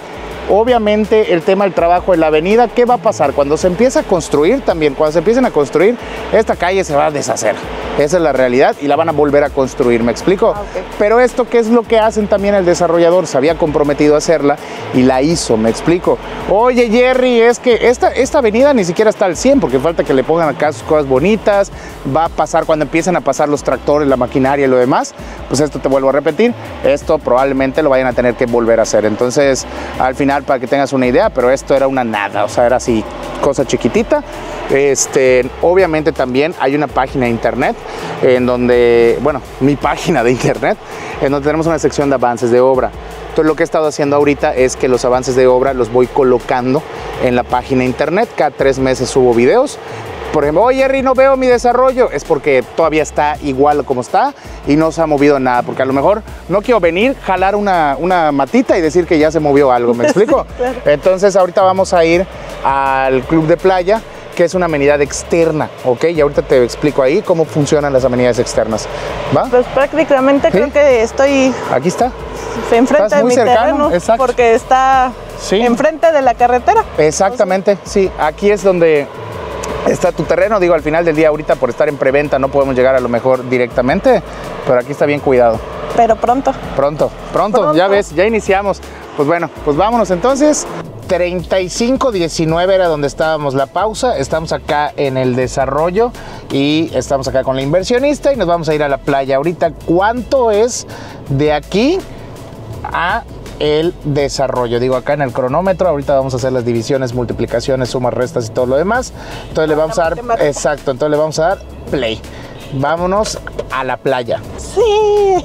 Obviamente el tema del trabajo en la avenida, ¿qué va a pasar? Cuando se empieza a construir también, cuando se empiecen a construir, esta calle se va a deshacer. Esa es la realidad y la van a volver a construir, ¿me explico? Ah, okay. Pero esto, ¿qué es lo que hacen también el desarrollador? Se había comprometido a hacerla y la hizo, ¿me explico? Oye, Jerry, es que esta, esta avenida ni siquiera está al cien porque falta que le pongan acá sus cosas bonitas, va a pasar cuando empiecen a pasar los tractores, la maquinaria y lo demás, pues esto te vuelvo a repetir, esto probablemente lo vayan a tener que volver a hacer. Entonces, al final, para que tengas una idea, pero esto era una nada, o sea, era así, cosa chiquitita. Este, obviamente también hay una página de internet en donde, bueno, mi página de internet, en donde tenemos una sección de avances de obra. Entonces, lo que he estado haciendo ahorita es que los avances de obra los voy colocando en la página de internet. Cada tres meses subo videos. Por ejemplo, oye, Jerry, no veo mi desarrollo. Es porque todavía está igual como está y no se ha movido nada. Porque a lo mejor no quiero venir, jalar una, una matita y decir que ya se movió algo. ¿Me explico? Claro. Entonces, ahorita vamos a ir al club de playa, que es una amenidad externa, ¿ok? Y ahorita te explico ahí cómo funcionan las amenidades externas, ¿va? Pues prácticamente ¿sí? Creo que estoy... Aquí está. Enfrente de mi cercano, terreno, exacto. Porque está sí. enfrente de la carretera. Exactamente, entonces... sí. Aquí es donde está tu terreno. Digo, al final del día, ahorita por estar en preventa no podemos llegar a lo mejor directamente, pero aquí está bien cuidado. Pero pronto. Pronto, pronto, pronto. Ya ves, ya iniciamos. Pues bueno, pues vámonos entonces. treinta y cinco diecinueve era donde estábamos la pausa. Estamos acá en el desarrollo y estamos acá con la inversionista y nos vamos a ir a la playa ahorita. ¿Cuánto es de aquí a el desarrollo? Digo, acá en el cronómetro, ahorita vamos a hacer las divisiones, multiplicaciones, sumas, restas y todo lo demás. Entonces le vamos a dar, exacto, entonces le vamos a dar play. Vámonos a la playa. Sí.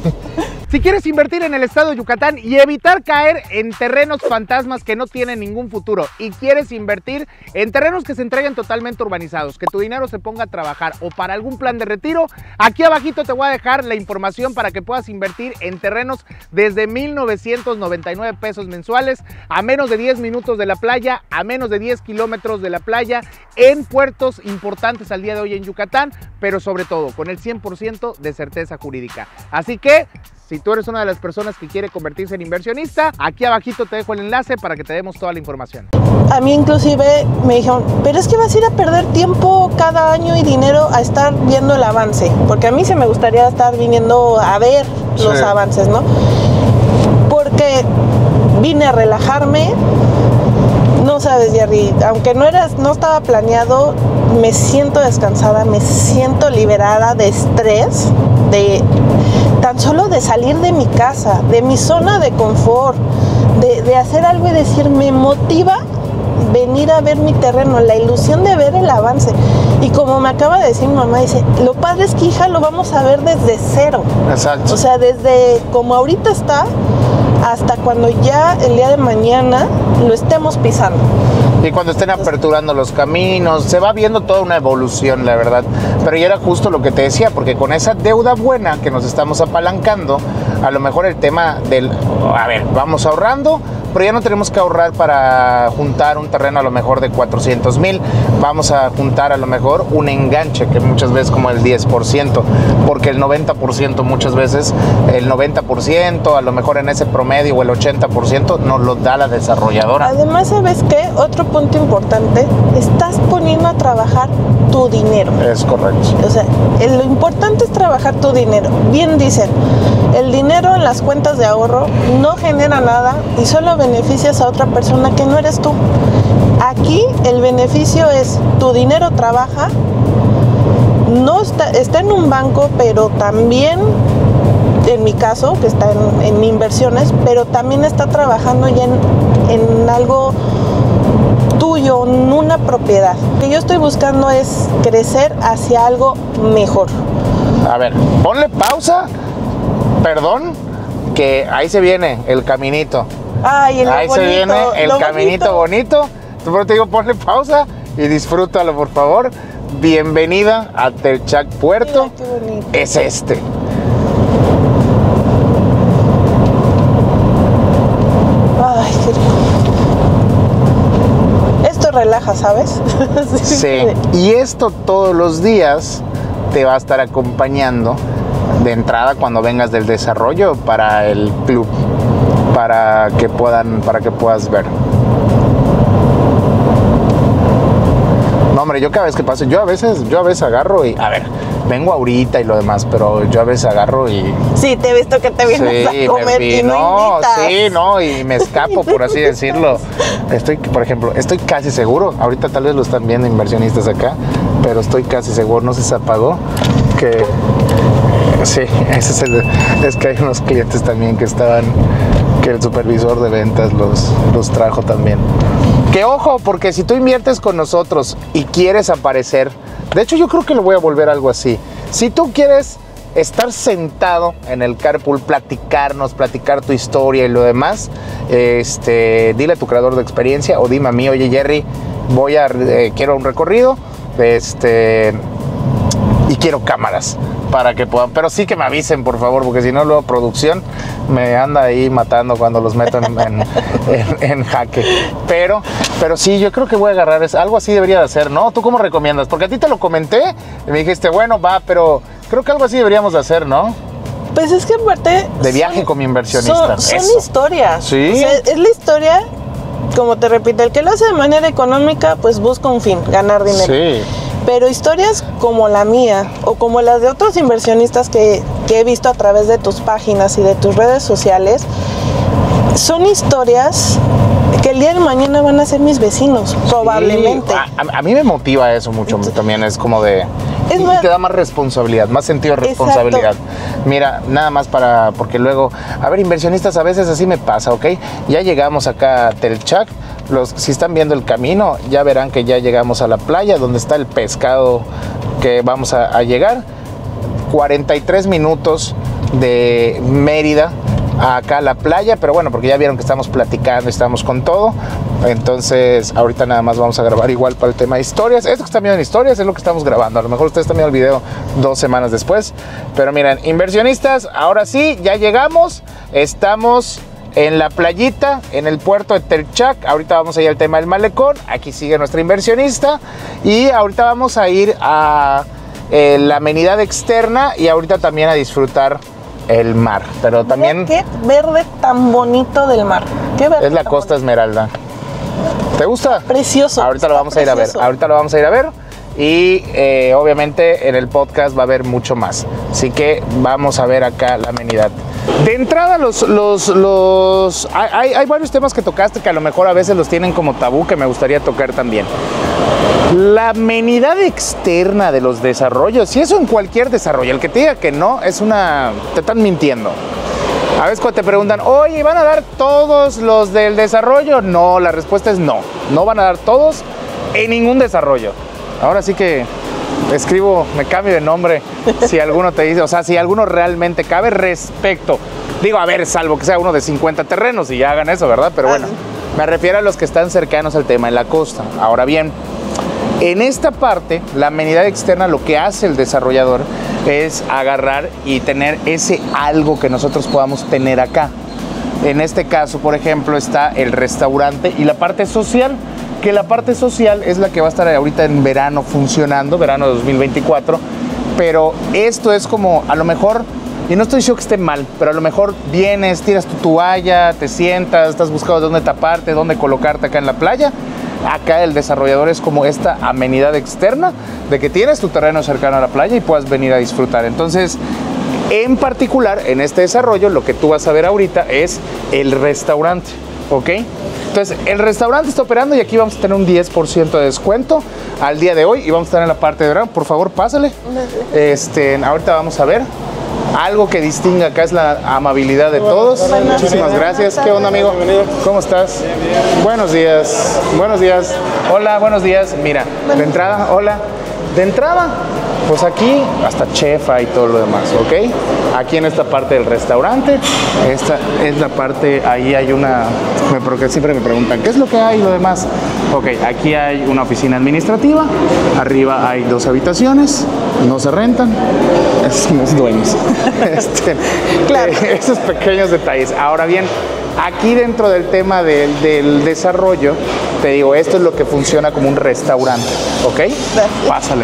Si quieres invertir en el estado de Yucatán y evitar caer en terrenos fantasmas que no tienen ningún futuro y quieres invertir en terrenos que se entreguen totalmente urbanizados, que tu dinero se ponga a trabajar o para algún plan de retiro, aquí abajito te voy a dejar la información para que puedas invertir en terrenos desde mil novecientos noventa y nueve pesos mensuales, a menos de diez minutos de la playa, a menos de diez kilómetros de la playa, en puertos importantes al día de hoy en Yucatán, pero sobre todo con el cien por ciento de certeza jurídica. Así que, si tú eres una de las personas que quiere convertirse en inversionista, aquí abajito te dejo el enlace para que te demos toda la información. A mí inclusive me dijeron, pero es que vas a ir a perder tiempo cada año y dinero a estar viendo el avance, porque a mí sí me gustaría estar viniendo a ver los sí. avances, ¿no? Porque vine a relajarme, no sabes, Jerry, aunque no eras, no estaba planeado, me siento descansada, me siento liberada de estrés, de tan solo de salir de mi casa, de mi zona de confort, de, de hacer algo y decir, me motiva venir a ver mi terreno, la ilusión de ver el avance. Y como me acaba de decir mi mamá, dice, lo padre es que, hija, lo vamos a ver desde cero. Exacto. O sea, desde como ahorita está, hasta cuando ya el día de mañana lo estemos pisando. Y cuando estén aperturando los caminos, se va viendo toda una evolución, la verdad. Pero ya era justo lo que te decía, porque con esa deuda buena que nos estamos apalancando, a lo mejor el tema del, a ver, vamos ahorrando, pero ya no tenemos que ahorrar para juntar un terreno a lo mejor de cuatrocientos mil, vamos a juntar a lo mejor un enganche, que muchas veces como el diez por ciento, porque el noventa por ciento muchas veces, el noventa por ciento, a lo mejor en ese promedio o el ochenta por ciento nos lo da la desarrolladora. Además, ¿sabes qué? Otro punto importante, estás poniendo a trabajar tu dinero. Es correcto. O sea, lo importante es trabajar tu dinero. Bien dicen, el dinero en las cuentas de ahorro no genera nada y solo beneficias a otra persona que no eres tú. Aquí el beneficio es tu dinero trabaja, no está, está en un banco, pero también, en mi caso, que está en, en inversiones, pero también está trabajando ya en, en algo tuyo, en una propiedad. Lo que yo estoy buscando es crecer hacia algo mejor. A ver, ponle pausa, perdón, que ahí se viene el caminito. Ay, el ahí bonito, se viene el caminito bonito. bonito. Te digo, ponle pausa y disfrútalo, por favor. Bienvenida a Telchac Puerto. Mira, qué bonito. Es este. Ay, qué rico. Esto relaja, ¿sabes? Sí. Sí. Y esto todos los días te va a estar acompañando de entrada cuando vengas del desarrollo para el club. para que puedan, para que puedas ver. No, hombre, yo cada vez que paso, yo a veces, yo a veces agarro y, a ver, vengo ahorita y lo demás, pero yo a veces agarro y... Sí, te he visto que te vienes sí, a comer vi, y no, no invitas. Sí, no, y me escapo, por así decirlo. Estoy, por ejemplo, estoy casi seguro, ahorita tal vez lo están viendo inversionistas acá, pero estoy casi seguro, no sé si se apagó, que... Sí, ese es el... Es que hay unos clientes también que estaban... Que el supervisor de ventas los, los trajo también. Que ojo, porque si tú inviertes con nosotros y quieres aparecer... De hecho, yo creo que lo voy a volver algo así. Si tú quieres estar sentado en el carpool, platicarnos, platicar tu historia y lo demás, este, dile a tu creador de experiencia o dime a mí, oye Jerry, voy a... Eh, quiero un recorrido, este... y quiero cámaras para que puedan, pero sí que me avisen por favor, porque si no luego producción me anda ahí matando cuando los meto en, en, en, en jaque, pero, pero sí, yo creo que voy a agarrar, es, algo así debería de hacer, ¿no? ¿Tú cómo recomiendas? Porque a ti te lo comenté y me dijiste, bueno, va, pero creo que algo así deberíamos de hacer, ¿no? Pues es que aparte... De viaje son, con mi inversionista. Son, son historias. Sí. O sea, es la historia, como te repito, el que lo hace de manera económica, pues busca un fin, ganar dinero. Sí. Pero historias como la mía o como las de otros inversionistas que, que he visto a través de tus páginas y de tus redes sociales, son historias que el día de mañana van a ser mis vecinos, probablemente. Sí, a, a mí me motiva eso mucho. Entonces, también es como de... Es y más, te da más responsabilidad, más sentido de responsabilidad. Exacto. Mira, nada más para... Porque luego... A ver, inversionistas, a veces así me pasa, ¿ok? Ya llegamos acá a Telchac. Los, si están viendo el camino, ya verán que ya llegamos a la playa, donde está el pescado que vamos a, a llegar. cuarenta y tres minutos de Mérida acá a la playa, pero bueno, porque ya vieron que estamos platicando, estamos con todo. Entonces, ahorita nada más vamos a grabar igual para el tema de historias. Esto que están viendo en historias es lo que estamos grabando. A lo mejor ustedes están viendo el video dos semanas después. Pero miren, inversionistas, ahora sí, ya llegamos. Estamos en la playita, en el puerto de Telchac. Ahorita vamos a ir al tema del malecón. Aquí sigue nuestra inversionista. Y ahorita vamos a ir a eh, la amenidad externa y ahorita también a disfrutar el mar. Pero también... Qué verde tan bonito del mar. Qué verde es la Costa bonito. Esmeralda. ¿Te gusta? Precioso. Ahorita lo vamos precioso. a ir a ver. Ahorita lo vamos a ir a ver. Y eh, obviamente en el podcast va a haber mucho más. Así que vamos a ver acá la amenidad. De entrada, los, los, los hay, hay varios temas que tocaste que a lo mejor a veces los tienen como tabú, que me gustaría tocar también. La amenidad externa de los desarrollos, y eso en cualquier desarrollo, el que te diga que no, es una... te están mintiendo. A veces cuando te preguntan, oye, ¿van a dar todos los del desarrollo? No, la respuesta es no. No van a dar todos en ningún desarrollo. Ahora sí que escribo, me cambio de nombre si alguno te dice, o sea, si alguno realmente cabe respecto. Digo, a ver, salvo que sea uno de cincuenta terrenos y ya hagan eso, ¿verdad? Pero bueno, me refiero a los que están cercanos al tema en la costa. Ahora bien, en esta parte, la amenidad externa, lo que hace el desarrollador es agarrar y tener ese algo que nosotros podamos tener acá. En este caso, por ejemplo, está el restaurante y la parte social, que la parte social es la que va a estar ahorita en verano funcionando, verano de dos mil veinticuatro, pero esto es como, a lo mejor, y no estoy diciendo que esté mal, pero a lo mejor vienes, tiras tu toalla, te sientas, estás buscando dónde taparte, dónde colocarte acá en la playa. Acá el desarrollador es como esta amenidad externa de que tienes tu terreno cercano a la playa y puedas venir a disfrutar. Entonces, en particular, en este desarrollo, lo que tú vas a ver ahorita es el restaurante, ¿ok? Entonces, el restaurante está operando y aquí vamos a tener un diez por ciento de descuento al día de hoy y vamos a estar en la parte de verano. Por favor, pásale. Este, ahorita vamos a ver. Algo que distingue acá es la amabilidad de todos. Muchísimas gracias. ¿Qué onda, amigo? ¿Cómo estás? Bien, bien. Buenos días. Buenos días. Hola, buenos días. Mira, de entrada, hola. De entrada, pues aquí hasta chefa y todo lo demás, ¿ok? Aquí en esta parte del restaurante, esta es la parte, ahí hay una, porque siempre me preguntan, ¿qué es lo que hay y lo demás? Ok, aquí hay una oficina administrativa, arriba hay dos habitaciones, no se rentan, somos dueños. este, claro. Eh, esos pequeños detalles. Ahora bien, aquí dentro del tema del, del desarrollo, te digo, esto es lo que funciona como un restaurante, ¿ok? Pásale.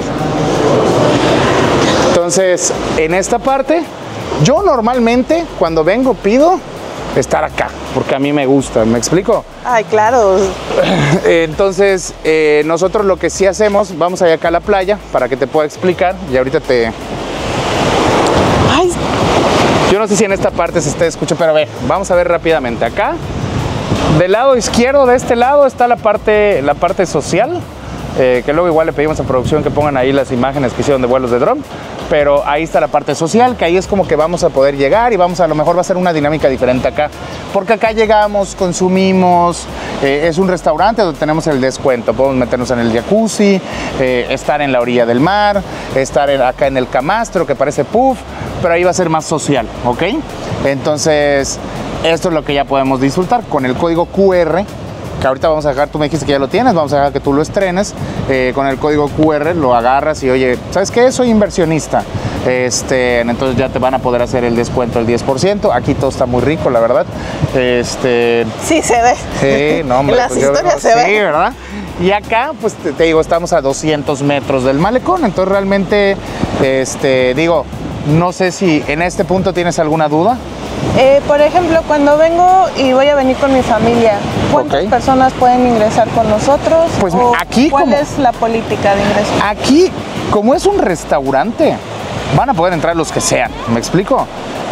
Entonces, en esta parte, yo normalmente cuando vengo pido estar acá, porque a mí me gusta, ¿me explico? Ay, claro. Entonces, eh, nosotros lo que sí hacemos, vamos allá acá a la playa para que te pueda explicar, y ahorita te... Ay. Yo no sé si en esta parte se esté escuchando, pero ve, vamos a ver rápidamente. Acá, del lado izquierdo, de este lado, está la parte, la parte social, eh, que luego igual le pedimos a producción que pongan ahí las imágenes que hicieron de vuelos de dron. Pero ahí está la parte social, que ahí es como que vamos a poder llegar y vamos a, a lo mejor va a ser una dinámica diferente acá. Porque acá llegamos, consumimos, eh, es un restaurante donde tenemos el descuento. Podemos meternos en el jacuzzi, eh, estar en la orilla del mar, estar en, acá en el camastro que parece puff, pero ahí va a ser más social, ¿ok? Entonces, esto es lo que ya podemos disfrutar con el código Q R. Que ahorita vamos a dejar, tú me dijiste que ya lo tienes, vamos a dejar que tú lo estrenes, eh, con el código Q R lo agarras y oye, ¿sabes qué? Soy inversionista, este, entonces ya te van a poder hacer el descuento del diez por ciento, aquí todo está muy rico, la verdad. Este, sí, se ve. Sí, no, hombre, en las pues historias yo, se sí, ve. ¿verdad? Y acá, pues te, te digo, estamos a doscientos metros del malecón, entonces realmente, este, digo, no sé si en este punto tienes alguna duda. Eh, por ejemplo, cuando vengo y voy a venir con mi familia, ¿cuántas Okay. personas pueden ingresar con nosotros? Pues ¿O aquí ¿Cuál como- es la política de ingreso? Aquí, como es un restaurante, van a poder entrar los que sean, ¿me explico?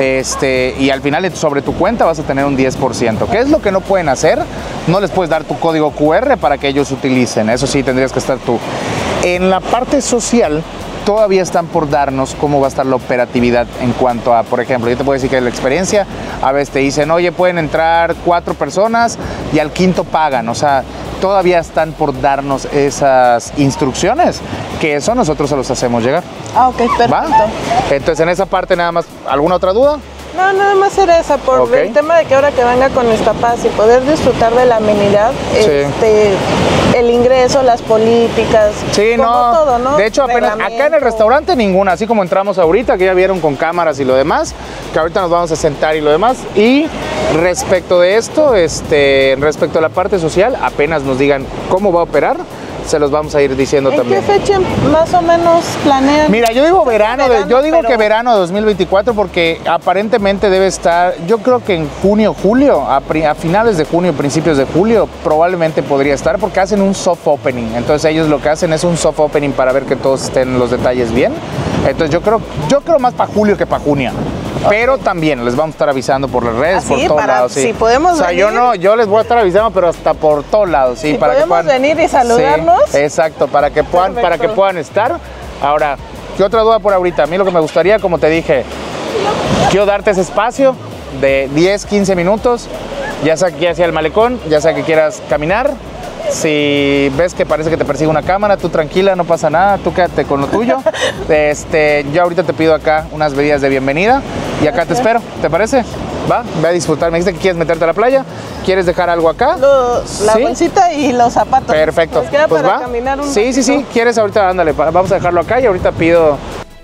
Este, y al final sobre tu cuenta vas a tener un diez por ciento. ¿Qué es lo que no pueden hacer? No les puedes dar tu código Q R para que ellos utilicen, eso sí tendrías que estar tú. En la parte social, todavía están por darnos cómo va a estar la operatividad en cuanto a, por ejemplo, yo te puedo decir que la experiencia, a veces te dicen, oye, pueden entrar cuatro personas y al quinto pagan, o sea, todavía están por darnos esas instrucciones, que eso nosotros se los hacemos llegar. Ah, ok, perfecto. ¿Va? Entonces, en esa parte nada más, ¿alguna otra duda? No, nada más era esa, por Ok. el tema de que ahora que venga con mis papás y poder disfrutar de la amenidad, Sí. este, el ingreso, las políticas, Sí, como no. todo, ¿no? De hecho, apenas acá en el Reglamento. restaurante ninguna, así como entramos ahorita, que ya vieron con cámaras y lo demás, que ahorita nos vamos a sentar y lo demás. Y respecto de esto, este, respecto a la parte social, apenas nos digan cómo va a operar, se los vamos a ir diciendo ¿En también. qué fecha más o menos planean? Mira, yo digo verano, de- verano, yo digo pero- que verano de dos mil veinticuatro porque aparentemente debe estar, yo creo que en junio, julio, a, pri- a finales de junio, principios de julio, probablemente podría estar porque hacen un soft opening. Entonces ellos lo que hacen es un soft opening para ver que todos estén los detalles bien. Entonces yo creo, yo creo más para julio que para junio. Pero también les vamos a estar avisando por las redes, Ah, por sí, todos para- lados. Sí. si podemos O sea, yo venir. no, yo les voy a estar avisando, pero hasta por todos lados, sí, Si para que podemos puedan venir y saludarnos. Sí, exacto, para que puedan, para que Perfecto. puedan estar. Ahora, ¿qué otra duda por ahorita? A mí lo que me gustaría, como te dije, quiero darte ese espacio de diez, quince minutos, ya sea que quieras ir al malecón, ya sea que quieras caminar. Si ves que parece que te persigue una cámara, tú tranquila, no pasa nada, tú quédate con lo tuyo. Este, yo ahorita te pido acá unas bebidas de bienvenida y acá te espero, ¿te parece? Va, ve a disfrutar. Me dijiste que quieres meterte a la playa, ¿quieres dejar algo acá? Lo- la Sí. bolsita y los zapatos. Perfecto. Nos queda Pues para va. caminar un Sí, sí, sí. ratito. ¿Quieres ahorita? Ándale, pa- vamos a dejarlo acá y ahorita pido.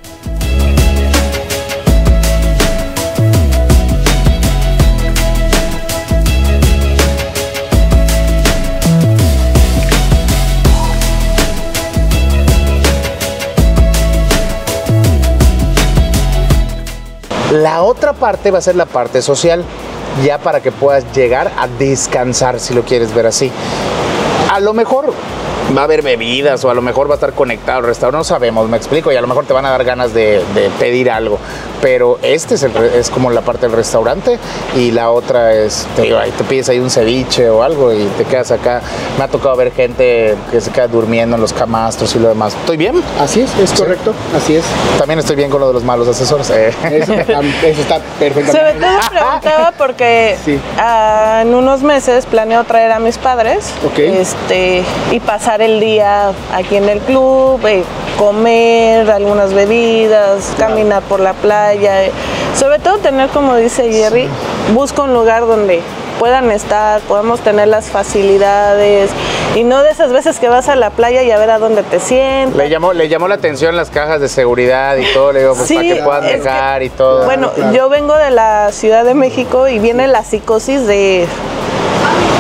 La otra parte va a ser la parte social, ya para que puedas llegar a descansar, si lo quieres ver así. A lo mejor va a haber bebidas o a lo mejor va a estar conectado al restaurante, no sabemos, me explico, y a lo mejor te van a dar ganas de, de pedir algo, pero este es, el re- es como la parte del restaurante y la otra es, te, digo, ahí te pides ahí un ceviche o algo y te quedas acá. Me ha tocado ver gente que se queda durmiendo en los camastros y lo demás. ¿Estoy bien? Así es, es correcto, así es. También estoy bien con lo de los malos asesores. Eh. Eso, eso está perfecto. Sobre todo preguntaba porque Sí. ah, en unos meses planeo traer a mis padres, Ok. este, y pasar el día aquí en el club, eh, comer algunas bebidas, caminar por la playa, eh, sobre todo tener, como dice Jerry, busco un lugar donde puedan estar, podamos tener las facilidades y no de esas veces que vas a la playa y a ver a dónde te sientas. Le llamó, le llamó la atención las cajas de seguridad y todo, le digo, pues Sí, para que puedan es que- dejar y todo. Bueno, claro. yo vengo de la Ciudad de México y viene la psicosis de que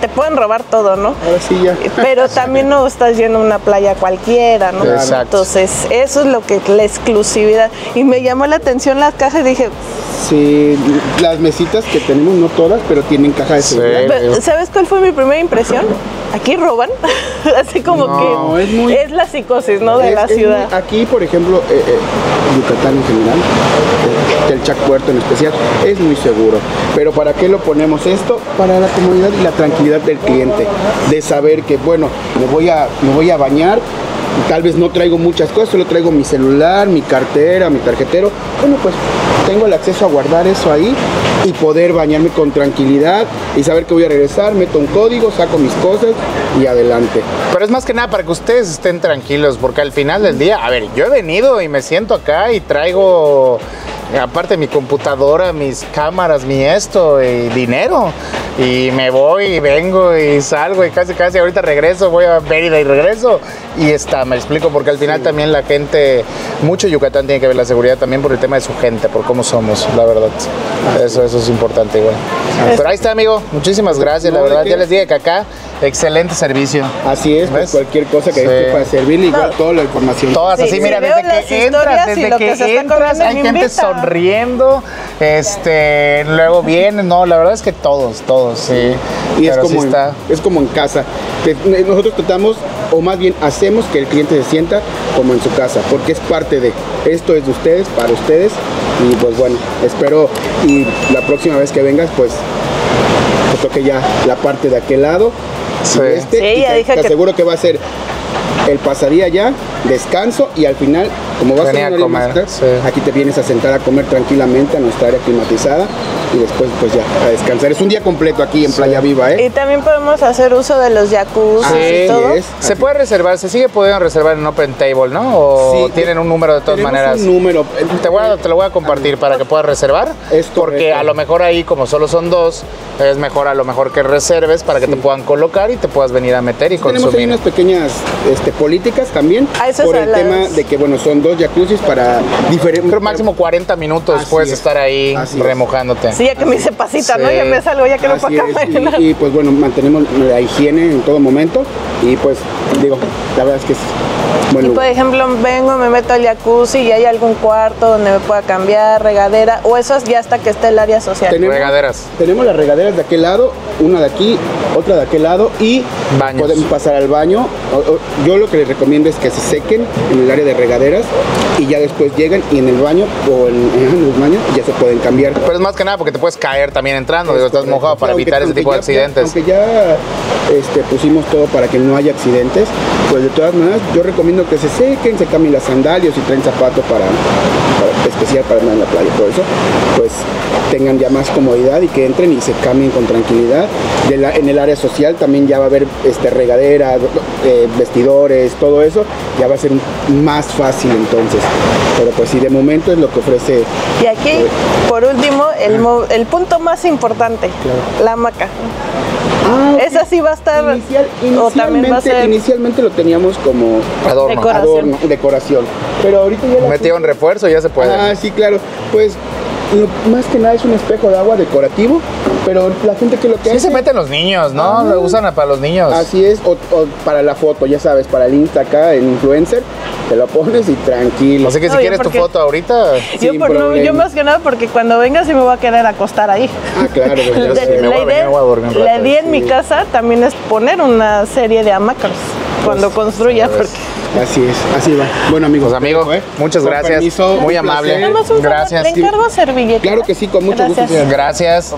te pueden robar todo, ¿no? Ahora sí ya. Pero también no estás yendo a una playa cualquiera, ¿no? Exacto. Entonces, eso es lo que la exclusividad. Y me llamó la atención las cajas y dije, Sí, las mesitas que tenemos, no todas, pero tienen caja de Sí. seguridad. pero, ¿sabes cuál fue mi primera impresión? Aquí roban, así como No, que es muy- es la psicosis, ¿no? De Es- la es ciudad. muy- aquí, por ejemplo, eh, eh, Yucatán en general, eh, el Chac Puerto en especial, es muy seguro. Pero ¿para qué lo ponemos esto? Para la comodidad y la tranquilidad del cliente, de saber que, bueno, me voy a, me voy a bañar, tal vez no traigo muchas cosas, solo traigo mi celular, mi cartera, mi tarjetero. Bueno, pues tengo el acceso a guardar eso ahí y poder bañarme con tranquilidad y saber que voy a regresar, meto un código, saco mis cosas y adelante. Pero es más que nada para que ustedes estén tranquilos, porque al final del día, a ver, yo he venido y me siento acá y traigo, aparte mi computadora, mis cámaras, mi esto, y dinero. Y me voy y vengo y salgo y casi casi ahorita regreso, voy a Mérida y regreso. Y está, me explico, porque al final también la gente, mucho Yucatán tiene que ver la seguridad también por el tema de su gente, por cómo somos, la verdad. Eso, eso es importante igual. Pero ahí está, amigo, muchísimas gracias, la No, ¿de verdad. qué? Ya les dije que acá, excelente servicio. Así es, pues ¿Ves? cualquier cosa que Sí. esté para servirle, igual No. toda la información. Todas Sí, así, sí, mira, veo desde las que entras, historias y desde lo que que se está entras, comiendo hay me gente invita. sonriendo, este, luego vienen, no, la verdad es que todos, todos, sí. Y es Pero como, sí en, está. es como en casa. Que nosotros tratamos, o más bien hacemos que el cliente se sienta como en su casa, porque es parte de, esto es de ustedes, para ustedes, y pues bueno, espero, y la próxima vez que vengas, pues, te toque ya la parte de aquel lado, Sí. y este, Sí, y ya te, dije te que- aseguro que va a ser el pasadía ya, descanso, y al final, como vas Venía a a un área más comer, atrás, sí. aquí te vienes a sentar a comer tranquilamente a nuestra área climatizada, y después pues ya, a descansar. Es un día completo aquí en Playa Viva, ¿eh? Y también podemos hacer uso de los jacuzzi Así y todo. es. Se puede reservar, se sigue pudiendo reservar en Open Table, ¿no? O Sí, tienen un número de todas tenemos maneras. un número. Te, voy a- te lo voy a compartir para que puedas reservar. Es porque correcto. a lo mejor ahí, como solo son dos, es mejor a lo mejor que reserves para que Sí. te puedan colocar y te puedas venir a meter y Tenemos ahí consumir. unas pequeñas este, políticas también Ah, eso es por a el las- tema de que bueno son dos jacuzzis para diferentes. Creo máximo cuarenta minutos Así puedes es. estar ahí Así es. remojándote. Sí, ya que me hice pasita, ¿no? Sí. Ya me salgo, ya que no Así para es, acá. y, y, pues bueno, mantenemos la higiene en todo momento y pues digo, la verdad es que es bueno. Y por ejemplo, vengo, me meto al jacuzzi y hay algún cuarto donde me pueda cambiar, regadera, o eso es ya hasta que esté el área social. Tenemos- Regaderas. Tenemos las regaderas de aquel lado, una de aquí, otra de aquel lado y Baños. podemos pasar al baño. O- o- Yo lo que les recomiendo es que se sequen en el área de regaderas y ya después llegan y en el baño o en, en los baños ya se pueden cambiar. Pero es más que nada porque te puedes caer también entrando, digo, estás Correcto. mojado para Aunque- evitar ese aunque tipo de ya- accidentes. Aunque ya este, pusimos todo para que no haya accidentes, pues de todas maneras yo recomiendo que se sequen, se cambien las sandalias y traen zapatos para, para- especial para andar en la playa, por eso pues tengan ya más comodidad y que entren y se cambien con tranquilidad. De la- en el área social también ya va a haber este, regaderas, eh, vestidores, todo eso, ya va a ser un- más fácil entonces. Pero pues sí, de momento es lo que ofrece. Y aquí, por último, el, mo- el punto más importante, la hamaca. Ah, Esa sí va a estar, Inicial- o también va a inicialmente, ser inicialmente lo teníamos como Adorno. Decora- adorno, decoración. Pero ahorita ya la Metieron gente- refuerzo, ya se puede. Ah, sí, claro. Pues lo- más que nada es un espejo de agua decorativo, pero la gente que lo que Sí hace se meten los niños, ¿no? Ajá. Lo usan para los niños. así es, o, o para la foto, ya sabes, para el Insta acá, el influencer, te lo pones y tranquilo. Así que si Oye, quieres tu porque- foto ahorita, Yo, sin por no- problema. yo más que nada porque cuando venga sí me voy a querer acostar ahí. Ah, claro, pues, ya Yo sé. sí, me voy a venir, me voy a dormir un la rato, idea en sí. mi casa también es poner una serie de hamacas cuando Pues, construya. pues, Porque Así es, así va. Bueno, amigos. Pues amigo, te dejo, ¿eh? muchas Con gracias. permiso, Muy un amable. placer. nada más un favor, Gracias. le encargo servilleta. Claro que sí, con mucho Gracias. gusto. señora. Gracias.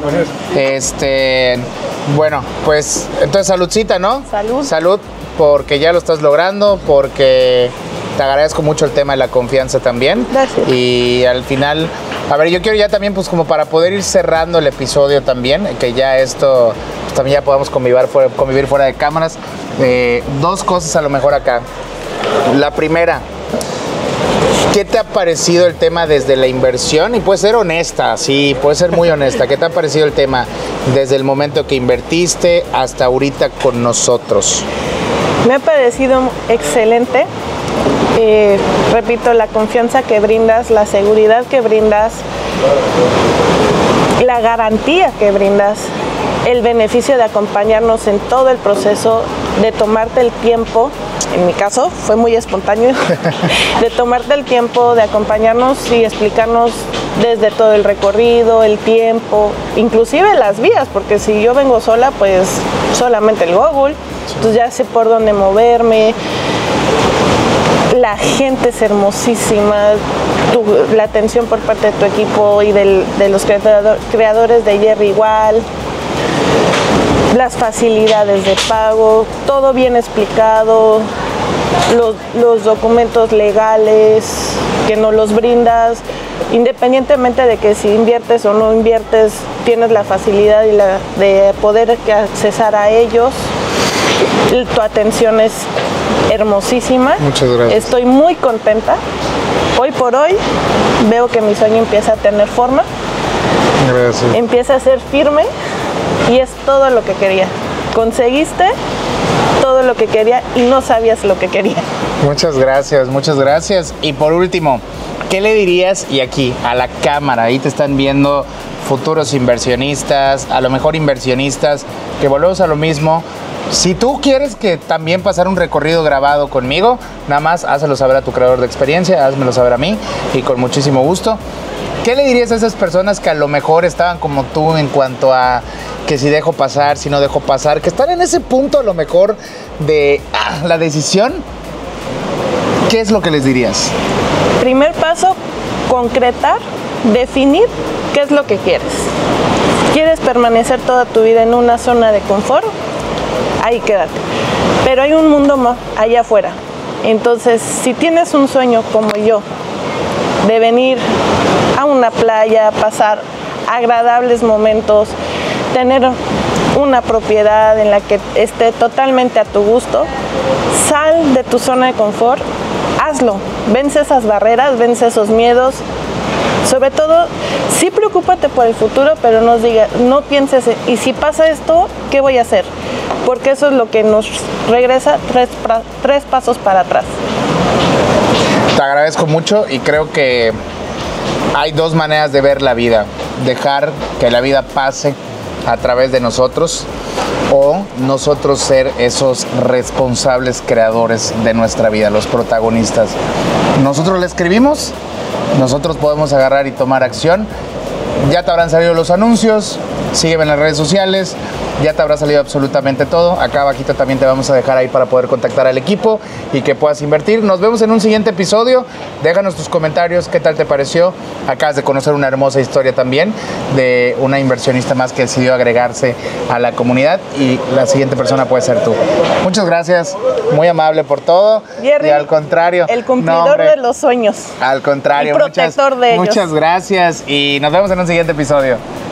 Este, bueno, pues entonces saludcita, ¿no? Salud. Salud, porque ya lo estás logrando, porque te agradezco mucho el tema de la confianza también. Gracias. Y al final, a ver, yo quiero ya también, pues como para poder ir cerrando el episodio también, que ya esto, pues, también ya podamos convivir fuera, convivir fuera de cámaras. Eh, dos cosas a lo mejor acá. La primera, ¿qué te ha parecido el tema desde la inversión? Y puede ser honesta, sí, puede ser muy honesta. ¿Qué te ha parecido el tema desde el momento que invertiste hasta ahorita con nosotros? Me ha parecido excelente. Eh, repito, la confianza que brindas, la seguridad que brindas, la garantía que brindas. el beneficio de acompañarnos en todo el proceso, de tomarte el tiempo, en mi caso fue muy espontáneo, de tomarte el tiempo de acompañarnos y explicarnos desde todo el recorrido, el tiempo, inclusive las vías, porque si yo vengo sola, pues solamente el Google, entonces ya sé por dónde moverme. La gente es hermosísima, tu, la atención por parte de tu equipo y del, de los creador, creadores de Jerry igual, las facilidades de pago, todo bien explicado, los, los documentos legales que nos los brindas, independientemente de que si inviertes o no inviertes, tienes la facilidad y la, de poder accesar a ellos. Tu atención es hermosísima. Muchas gracias. Estoy muy contenta. Hoy por hoy veo que mi sueño empieza a tener forma. Gracias. Empieza a ser firme y es todo lo que quería. Conseguiste todo lo que quería y no sabías lo que quería. Muchas gracias, muchas gracias. Y por último, ¿qué le dirías, y aquí, a la cámara? Ahí te están viendo futuros inversionistas, a lo mejor inversionistas, que volvemos a lo mismo. Si tú quieres que también pasar un recorrido grabado conmigo, nada más házelo saber a tu creador de experiencia, házmelo saber a mí y con muchísimo gusto. ¿Qué le dirías a esas personas que a lo mejor estaban como tú en cuanto a que si dejo pasar, si no dejo pasar, que están en ese punto a lo mejor de ah, la decisión? ¿Qué es lo que les dirías? Primer paso, concretar, definir qué es lo que quieres. ¿Quieres permanecer toda tu vida en una zona de confort? Ahí quédate. Pero hay un mundo más allá afuera. Entonces, si tienes un sueño como yo, de venir a una playa, pasar agradables momentos, tener una propiedad en la que esté totalmente a tu gusto, sal de tu zona de confort, hazlo, vence esas barreras, vence esos miedos. Sobre todo, sí preocúpate por el futuro, pero no, diga, no pienses, y si pasa esto, ¿qué voy a hacer? Porque eso es lo que nos regresa tres, tres pasos para atrás. Te agradezco mucho y creo que hay dos maneras de ver la vida. Dejar que la vida pase a través de nosotros o nosotros ser esos responsables creadores de nuestra vida, los protagonistas. Nosotros le escribimos, nosotros podemos agarrar y tomar acción. Ya te habrán salido los anuncios, sígueme en las redes sociales, ya te habrá salido absolutamente todo. Acá abajito también te vamos a dejar ahí para poder contactar al equipo y que puedas invertir. Nos vemos en un siguiente episodio. Déjanos tus comentarios, qué tal te pareció. Acabas de conocer una hermosa historia también de una inversionista más que decidió agregarse a la comunidad y la siguiente persona puede ser tú. Muchas gracias, muy amable por todo. Jerry, y al contrario, el cumplidor no, hombre, de los sueños. Al contrario, y protector muchas, de ellos. muchas gracias y nos vemos en un siguiente episodio.